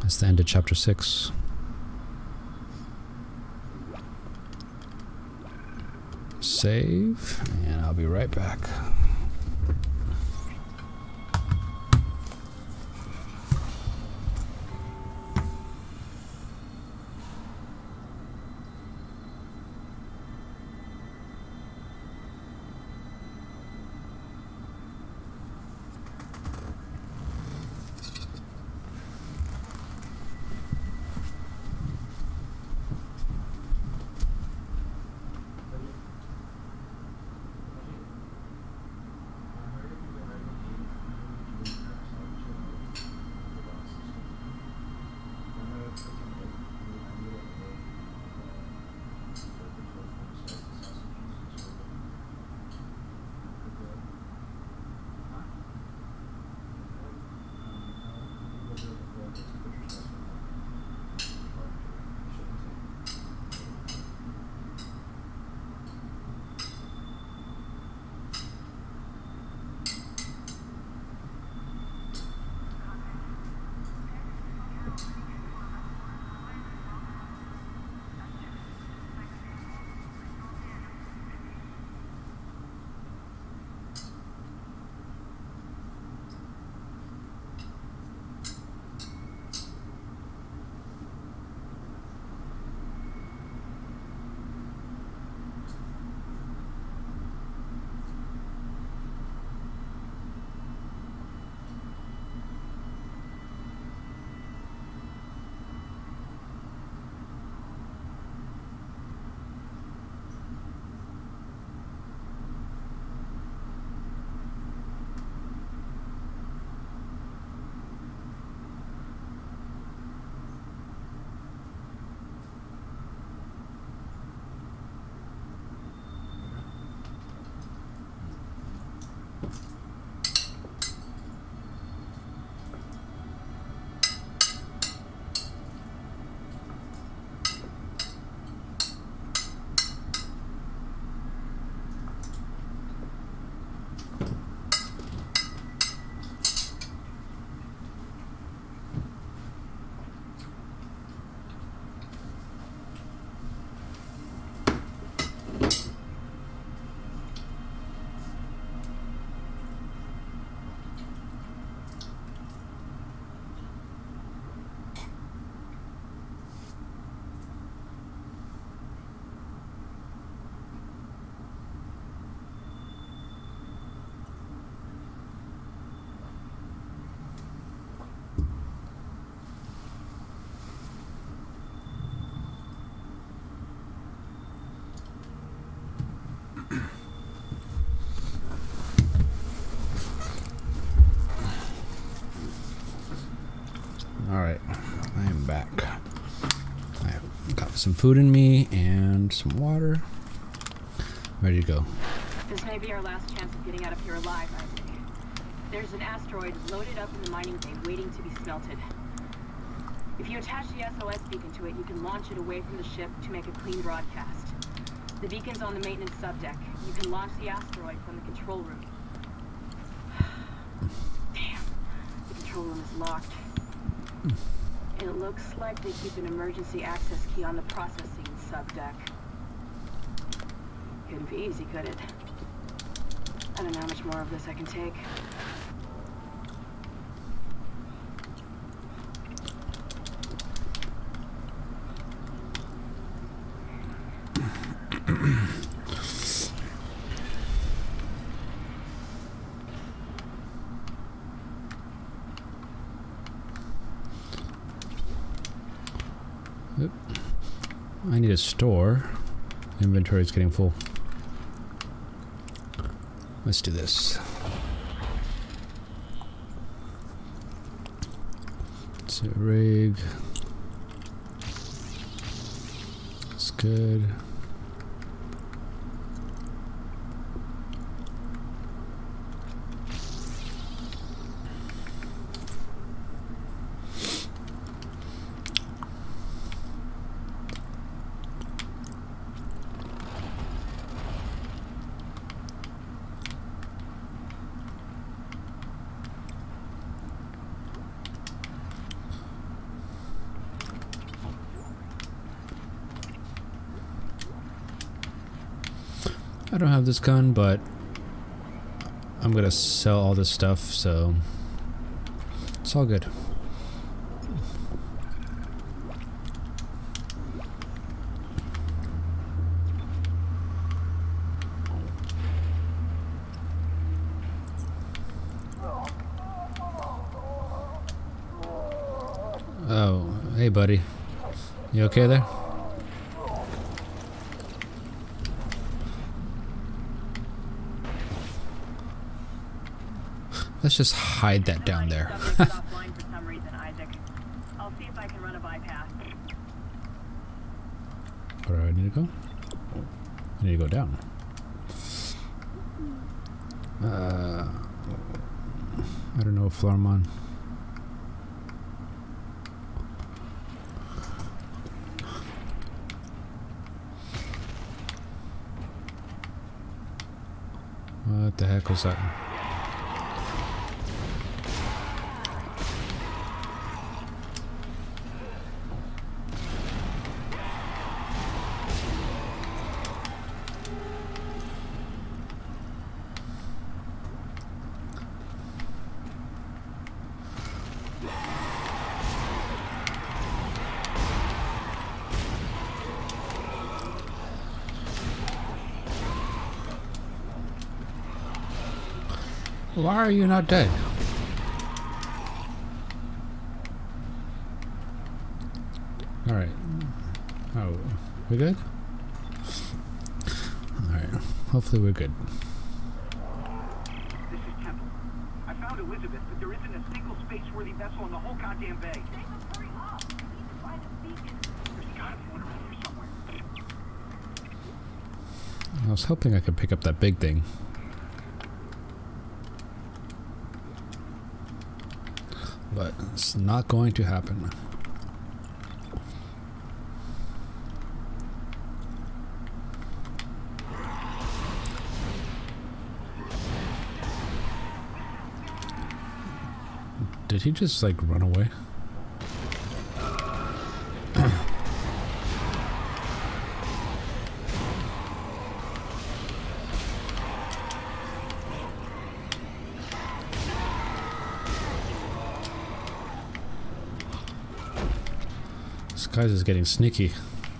That's the end of chapter 6. Save, and I'll be right back. Alright, I am back. I've got some food in me and some water. Ready to go. This may be our last chance of getting out of here alive, Isaac. There's an asteroid loaded up in the mining bay waiting to be smelted. If you attach the SOS beacon to it, you can launch it away from the ship to make a clean broadcast. The beacon's on the maintenance subdeck. You can launch the asteroid from the control room. Damn, the control room is locked. It looks like they keep an emergency access key on the processing subdeck. Couldn't be easy, could it? I don't know how much more of this I can take. Oop. I need a store. Inventory is getting full. Let's do this. It's a rig. It's good. I don't have this gun, but I'm gonna sell all this stuff, so it's all good. Oh, hey buddy. You okay there? Let's just hide that down there. Subject is offline for some reason, Isaac. I'll see if I can run a bypass. Where do I need to go? I need to go down. I don't know what floor I'm on. What the heck was that? Why are you not dead? Alright. Oh, we good? Alright. Hopefully we're good. This is Temple. I found Elizabeth, but there isn't a single space-worthy vessel in the whole goddamn bay. Hurry up! We need to find a beacon. There's gotta be one around here somewhere. I was hoping I could pick up that big thing. But it's not going to happen. Did he just like run away? This guy's just getting sneaky.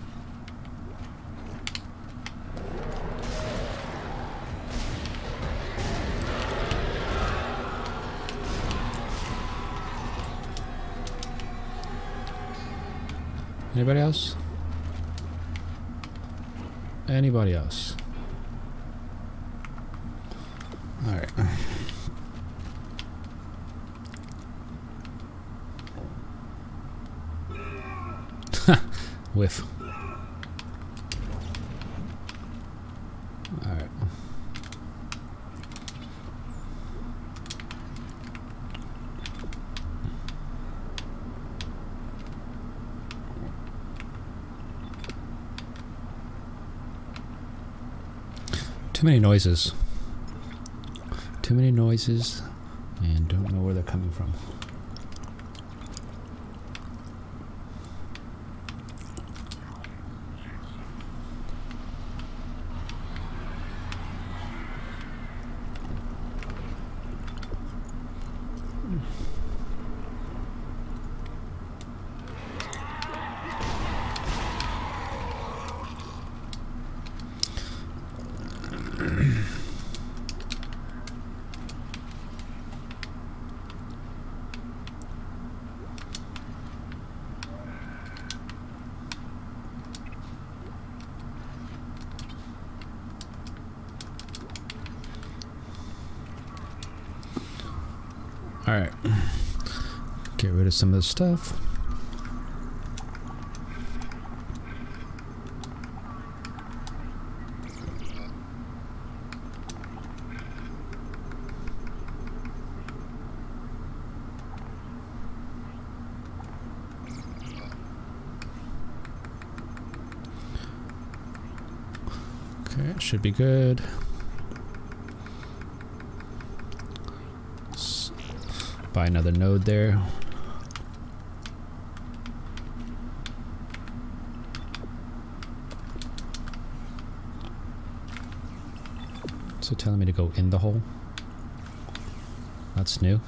Anybody else? Anybody else? All right. Whiff. All right. Too many noises. Too many noises, and don't know where they're coming from. Alright. Get rid of some of the stuff. Okay, it should be good. Buy another node there. So telling me to go in the hole? That's new.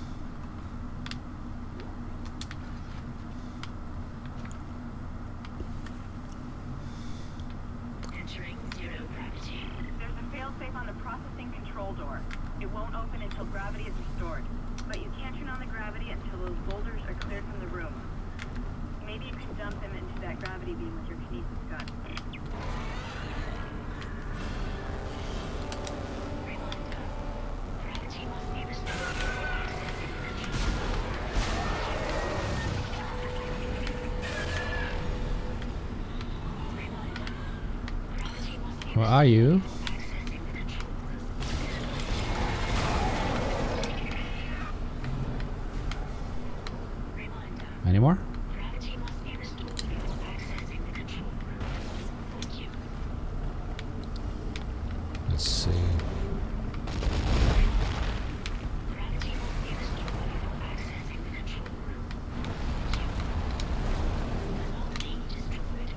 Entering zero gravity. There's a failsafe on the processing control door. It won't open until gravity is restored. But you can't turn on the gravity until those boulders are cleared from the room. Maybe you can dump them into that gravity beam with your kinesis gun. Reminder. Gravity must be restored before accessing the control room. Reminder. Gravity must be Where are you? accessing the control room. Reminder. Any more? Gravity must be restored before accessing the control room. Thank you. Let's see. Gravity must be restored before accessing the control room. Thank you. Anomaly destroyed.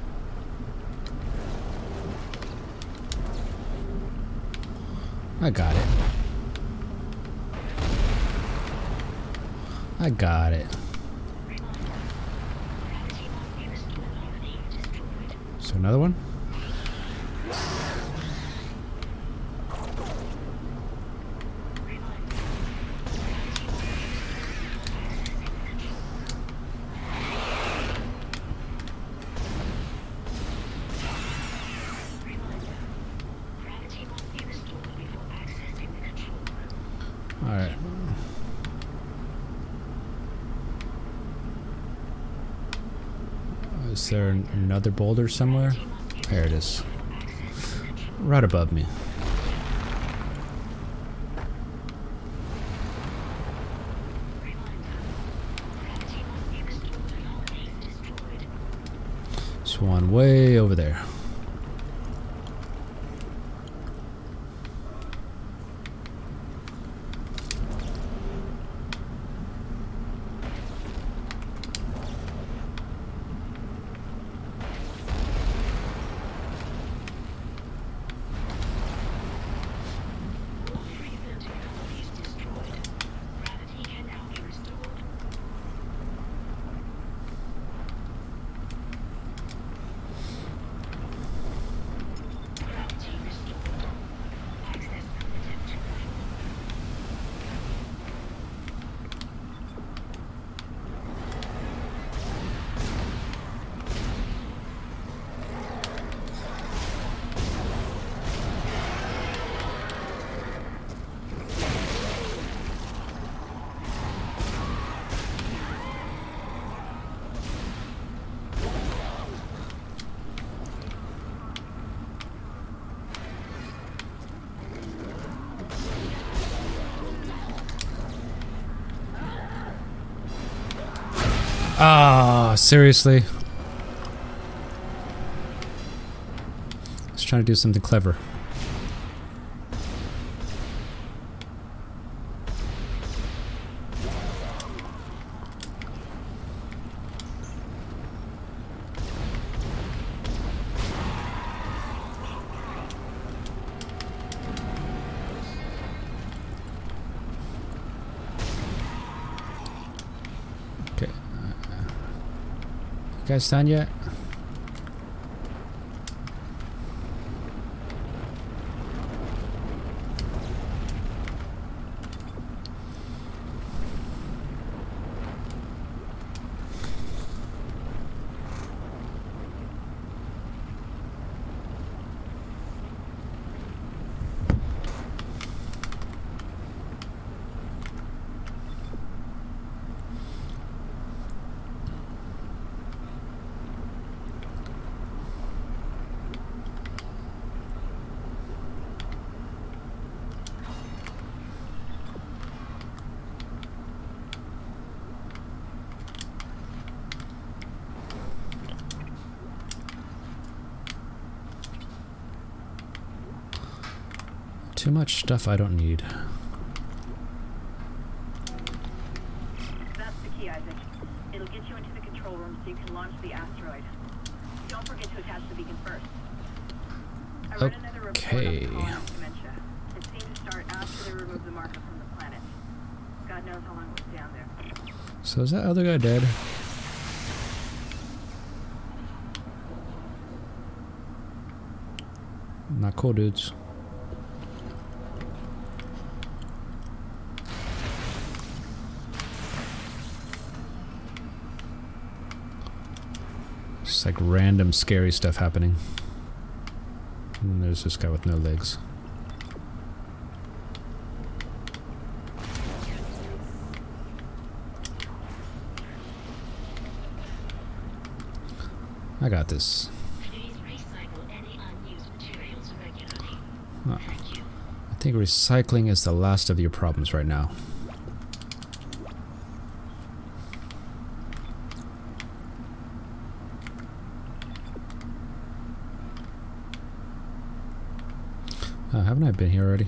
I got it. I got it. Reminder. Gravity must be restored. Anomaly destroyed. So another one? Reminder. Gravity must be restored before accessing the control room. Reminder. Gravity must be restored before accessing the control room. Alright. Is there another boulder somewhere? There it is. Right above me. Gravity must be restored. Anomaly destroyed. There's one way over there. All three floating anomalies destroyed. Gravity can now be restored. Gravity restored. Access permitted to control room. Ah, seriously? Let's try to do something clever. Okay. You guys done yet? Too much stuff I don't need. That's the key, Isaac. It'll get you into the control room so you can launch the asteroid. Don't forget to attach the beacon first. I read another report on Okay. the colony's dementia. It seems remove the marker from the planet. God knows how long it was down there. So is that other guy dead? Not cool, dudes. Just like random scary stuff happening. And there's this guy with no legs. I got this. Please recycle any unused materials regularly. Oh. Thank you. I think recycling is the last of your problems right now. Haven't I been here already?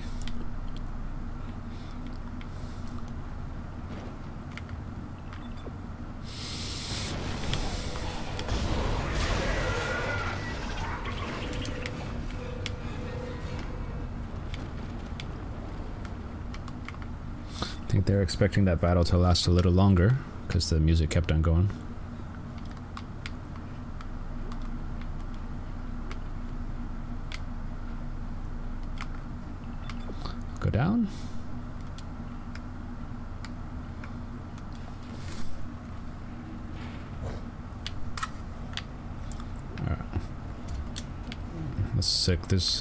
I think they're expecting that battle to last a little longer because the music kept on going. Go down. Alright. That's sick.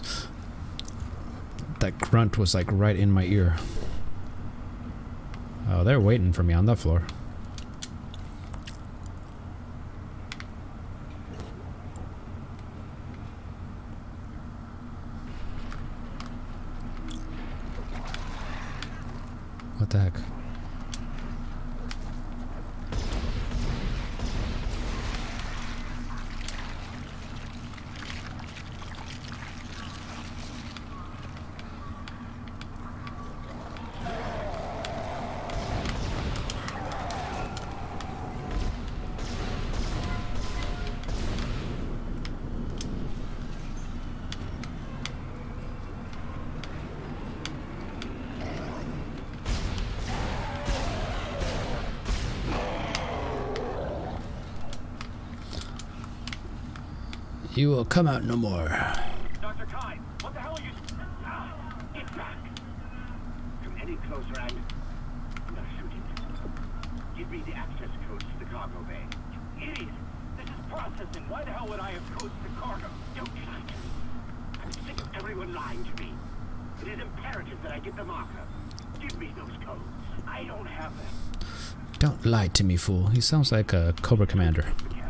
That grunt was like right in my ear. Oh, they're waiting for me on the floor. What the heck? You will come out no more. Dr. Kai, what the hell are you... Get back! Come any closer and... I'm not shooting. Give me the access codes to the cargo bay. You idiot! This is processing. Why the hell would I have codes to cargo? Don't lie to me. I'm sick of everyone lying to me. It is imperative that I get the marker. Give me those codes. I don't have them. Don't lie to me, fool. He sounds like a Cobra Commander.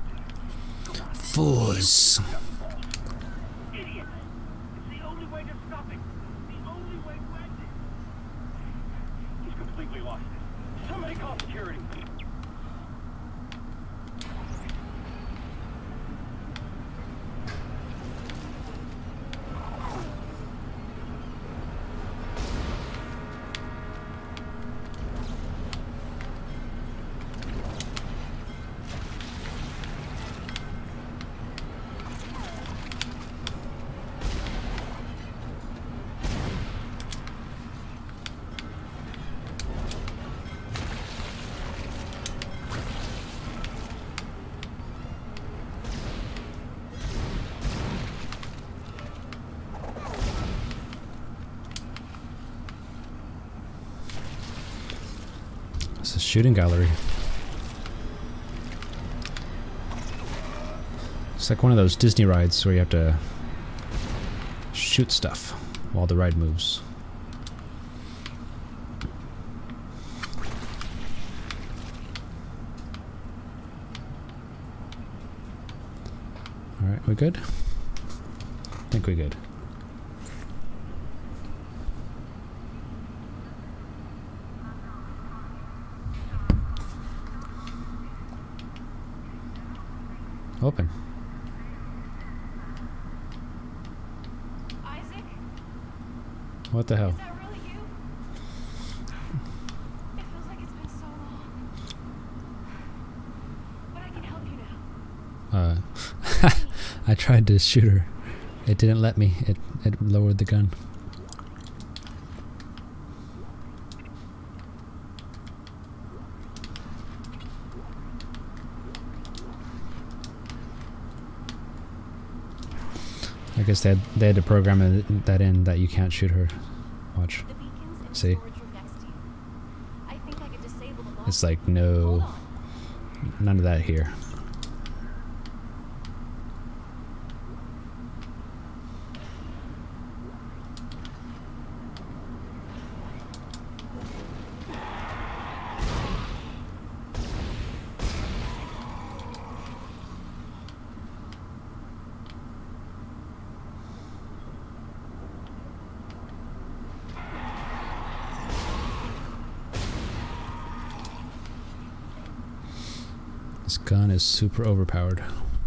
Fools. Idiot! It's the only way to stop it. The only way to end it. He's completely lost it. Somebody call security. It's a shooting gallery. It's like one of those Disney rides where you have to shoot stuff while the ride moves. Alright, we good? I think we're good. Open. Isaac? What the hell? Is that really you? It feels like it's been so long. But I can help you now. I tried to shoot her. It didn't let me. It lowered the gun. guess they had to program that in that you can't shoot her. Watch. The beacon's in the See? storage room next to you. I think I could disable the lock. It's like no, none of that here. This gun is super overpowered.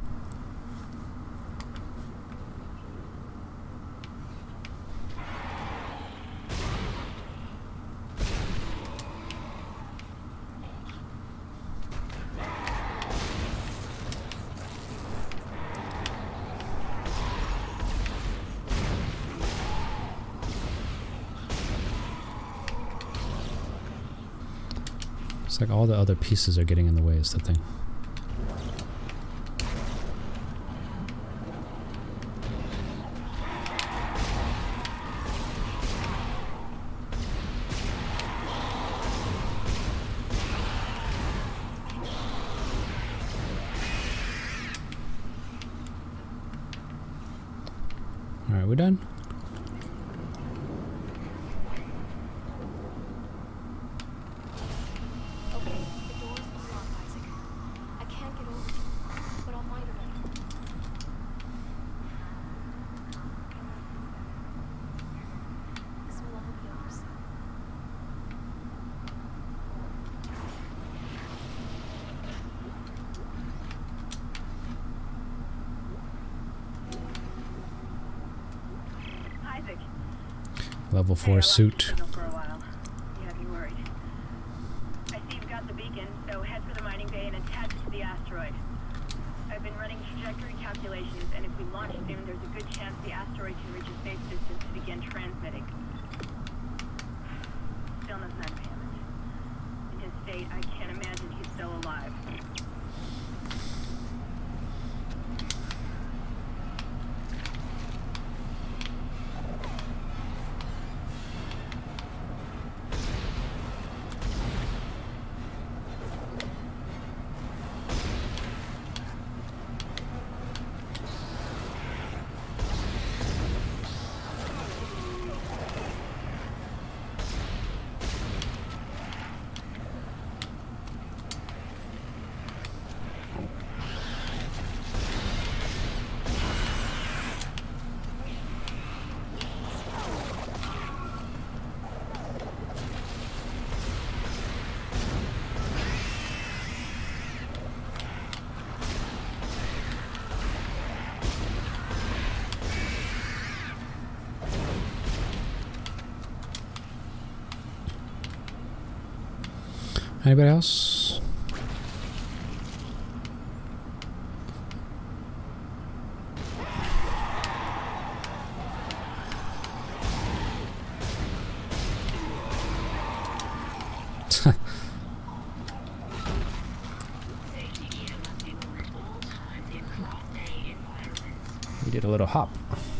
It's like all the other pieces are getting in the way is the thing. Alright, we're done. Okay, the door's unlocked, Isaac. I can't get over to you, but I'll find a way. This will all be yours. Isaac. Level Hey, I 4 lost suit. signal for a while. You had me worried. I see you've got the beacon, so head for the mining bay and attach it to the asteroid. I've been running trajectory calculations, and if we launch soon, there's a good chance the asteroid can reach a safe distance to begin transmitting. Still no sign of Hammond. In his state, I can't imagine he's still alive. Anybody else? We did a little hop.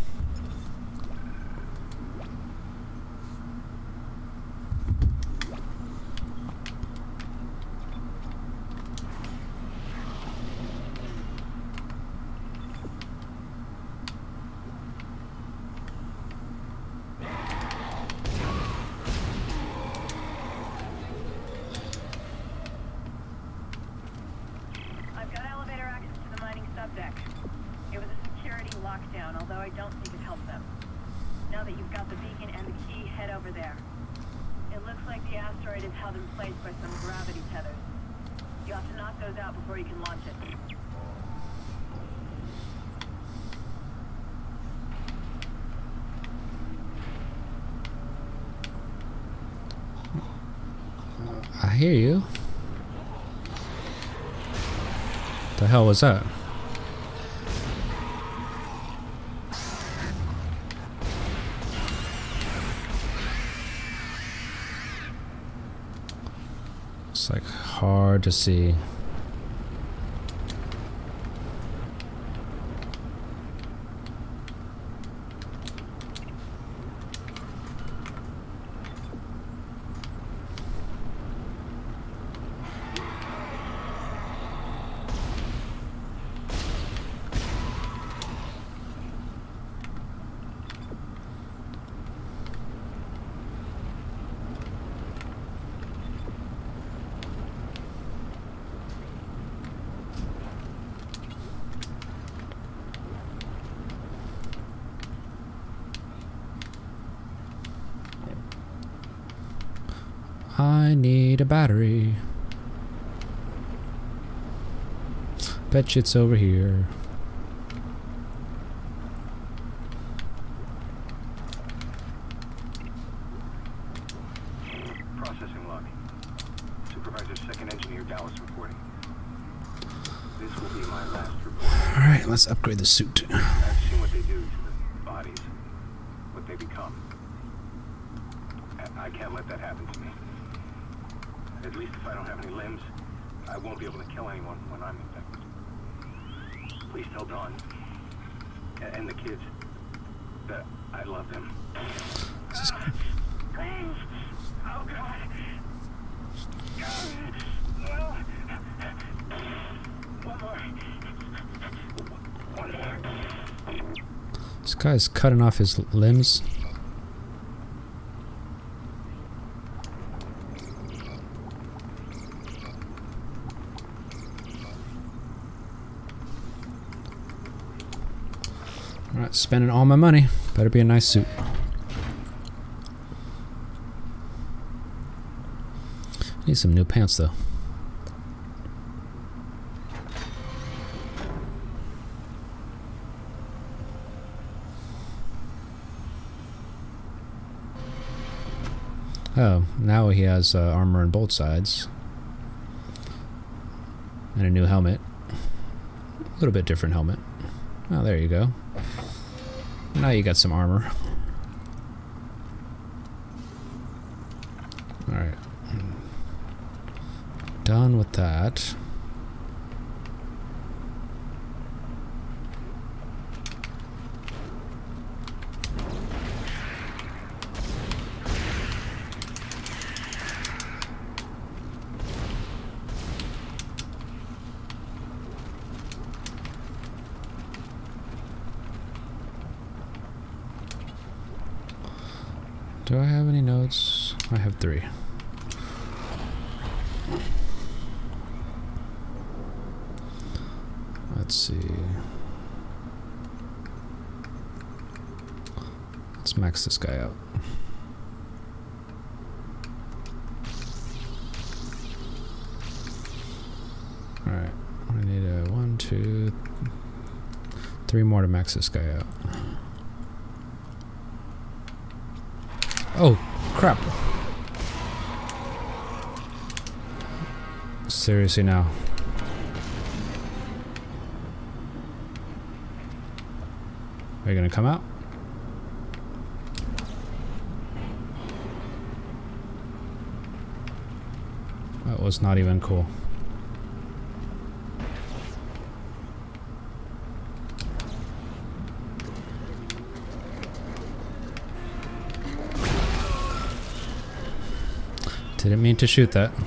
I've got elevator access to the mining subdeck. It was a security lockdown, although I don't think it helped them. Now that you've got the beacon and the key, head over there. It looks like the asteroid is held in place by some gravity tethers. You have to knock those out before you can launch it. I hear you. The hell was that? It's like hard to see. I need a battery. Bet you it's over here. Processing log. Supervisor Second Engineer Dallas reporting. This will be my last report. Alright, let's upgrade the suit. I've seen what they do to the bodies, what they become. I can't let that happen to me. At least if I don't have any limbs, I won't be able to kill anyone when I'm infected. Please tell Dawn and the kids that I love them. Please. Oh God. No. One more. This guy's cutting off his limbs. Alright, spending all my money. Better be a nice suit. Need some new pants though. Oh, now he has armor on both sides. And a new helmet. A little bit different helmet. Oh, there you go. Now you got some armor. Alright. Done with that. Do I have any notes? I have 3. Let's see. Let's max this guy out. Alright, I need a 1, 2, 3 more to max this guy out. Oh, crap. Seriously now. Are you gonna come out? That was not even cool. Didn't mean to shoot that.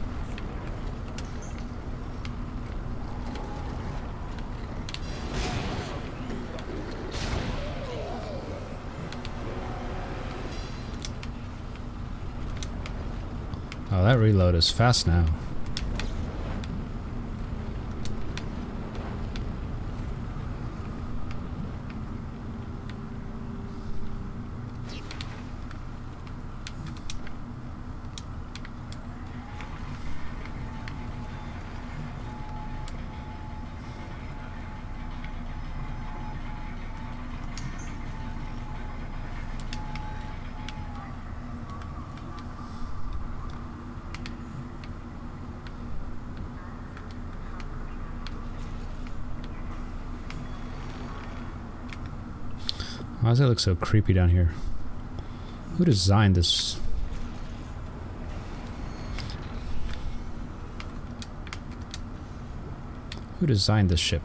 Oh, that reload is fast now. Why does it look so creepy down here? Who designed this? Who designed this ship?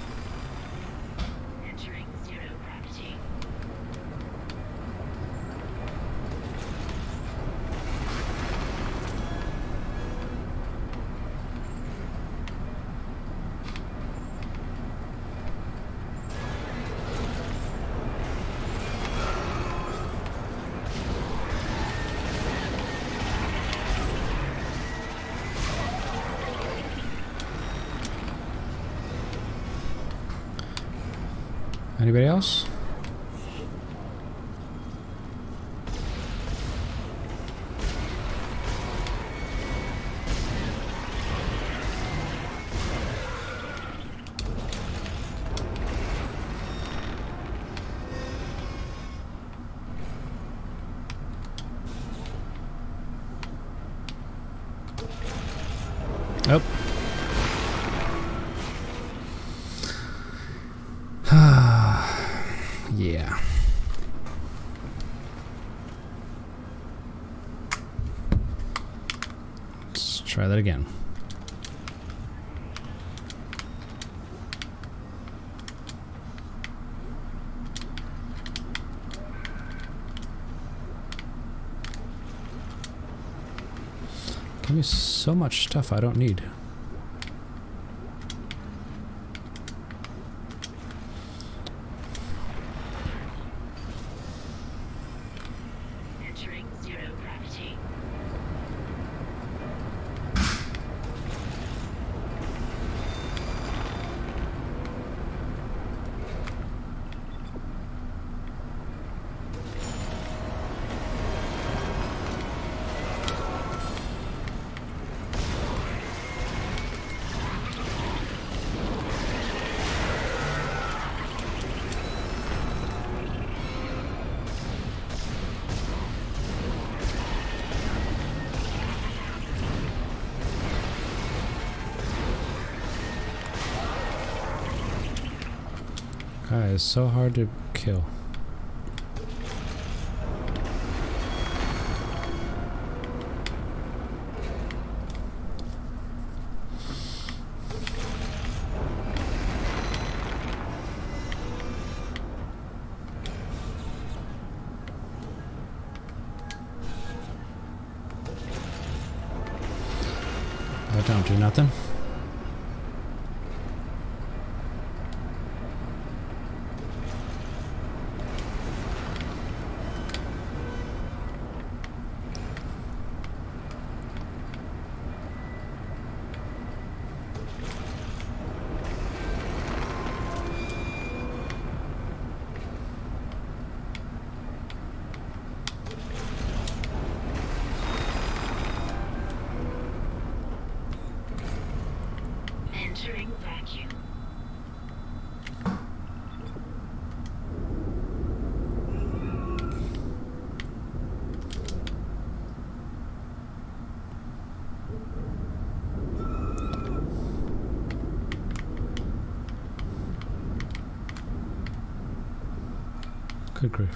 Entering zero gravity. Anybody else? Oh. Yeah. Let's try that again. Give me so much stuff I don't need. Entering zero gravity. Guy is so hard to kill. That don't do nothing. Entering vacuum. Good grief.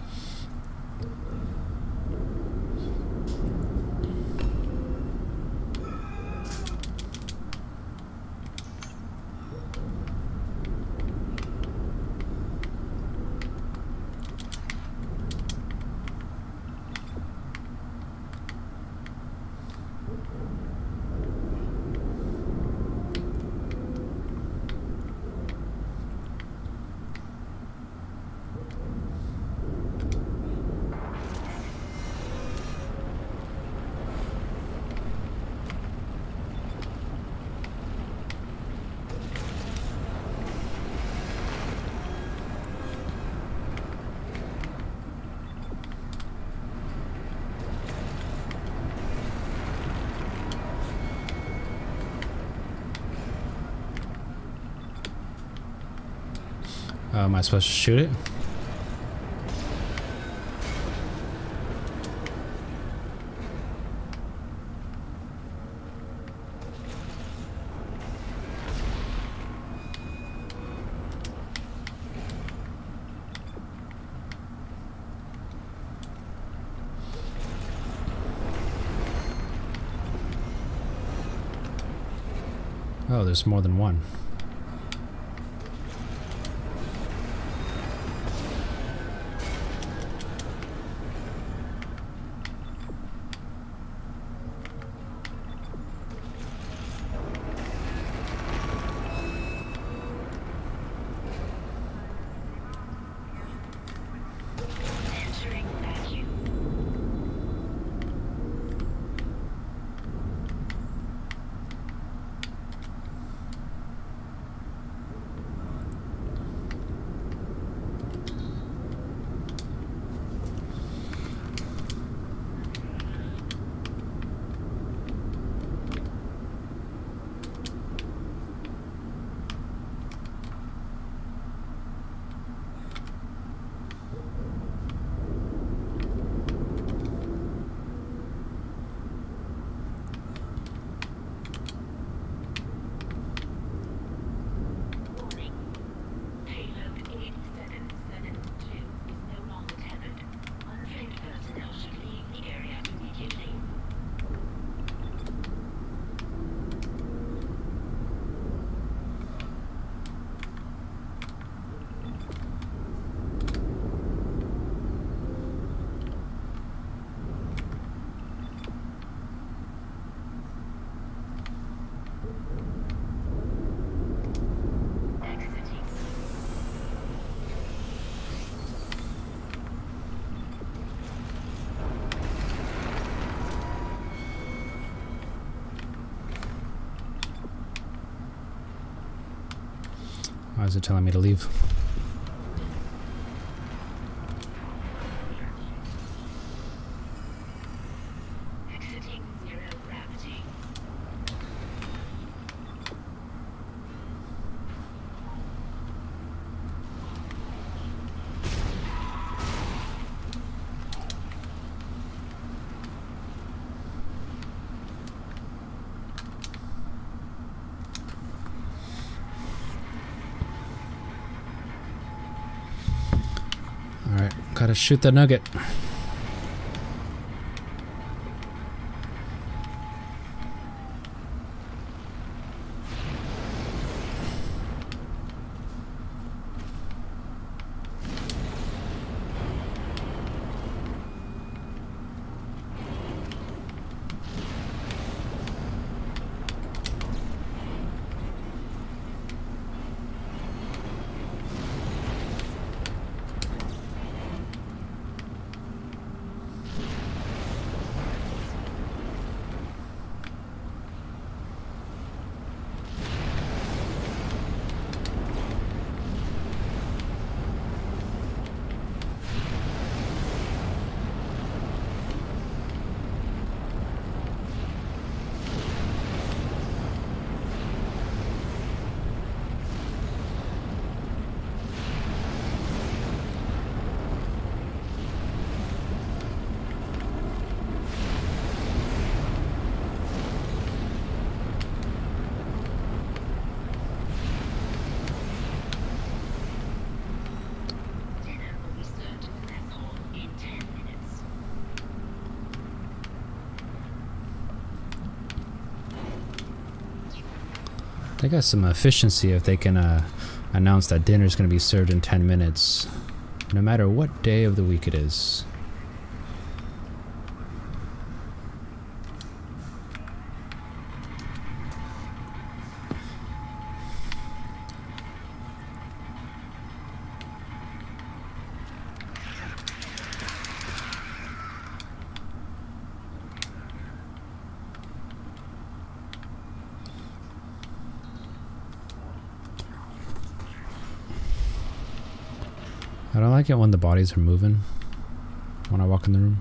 Am I supposed to shoot it? Oh, there's more than one. Entering vacuum. Why is it telling me to leave? Exiting zero gravity. Alright, gotta shoot the nugget. Dinner will be served in the mess hall in 10 minutes. They got some efficiency if they can announce that dinner's going to be served in 10 minutes, no matter what day of the week it is. I don't like it when the bodies are moving when I walk in the room.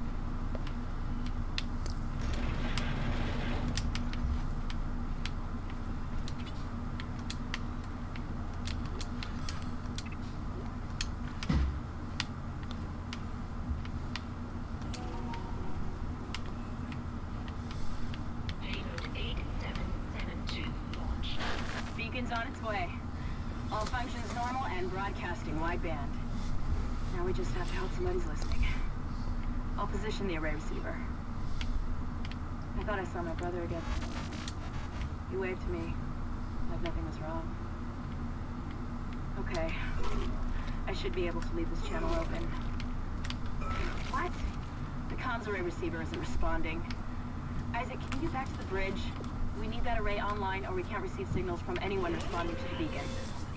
Payload 8772 launched. Beacon's on its way. All functions normal and broadcasting wideband. Now we just have to hope somebody's listening. I'll position the array receiver. I thought I saw my brother again. He waved to me, like nothing was wrong. Okay. I should be able to leave this channel open. What? The comms array receiver isn't responding. Isaac, can you get back to the bridge? We need that array online or we can't receive signals from anyone responding to the beacon.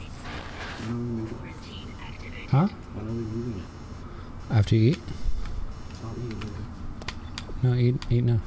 Routine activated. Huh? Why are we moving it? After you eat? I'll eat it later. No, eat now.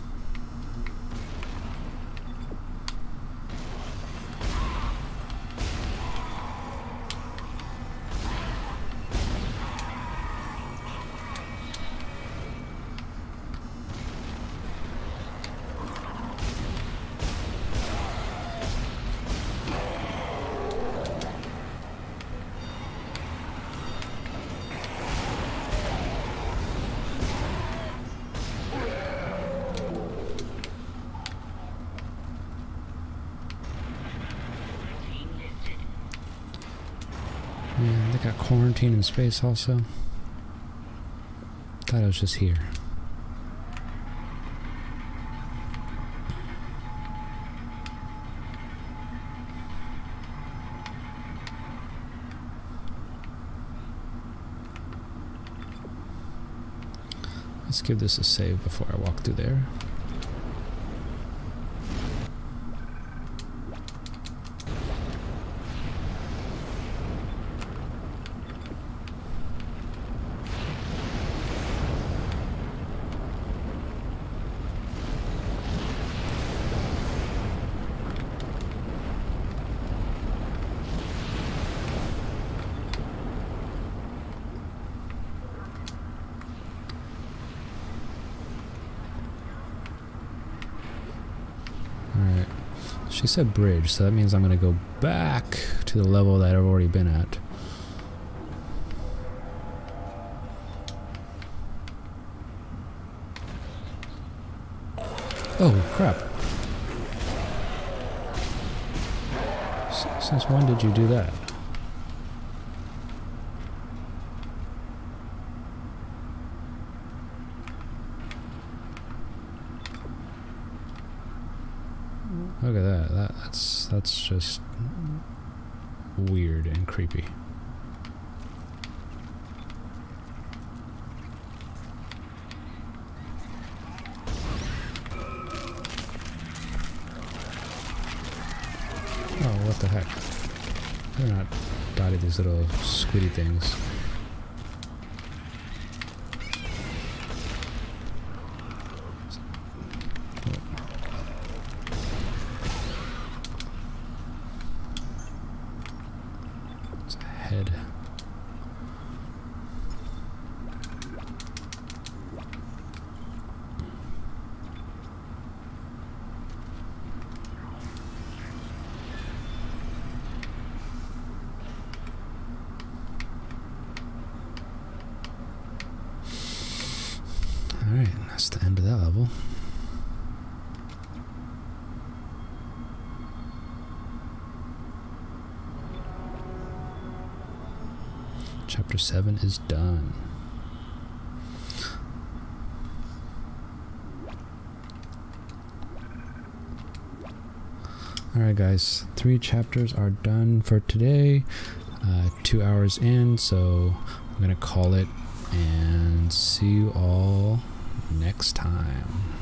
Routine lifted. Yeah, they got quarantine in space also. Thought it was just here. Let's give this a save before I walk through there. She said bridge, so that means I'm gonna go back to the level that I've already been at. Oh, crap. Since when did you do that? Look at that. That's just weird and creepy. Oh, what the heck? They're not dotted, these little squiddy things. It's a head. Alright, that's the end of that level. Chapter 7 is done. Alright guys, 3 chapters are done for today. 2 hours in, so I'm gonna call it and see you all next time.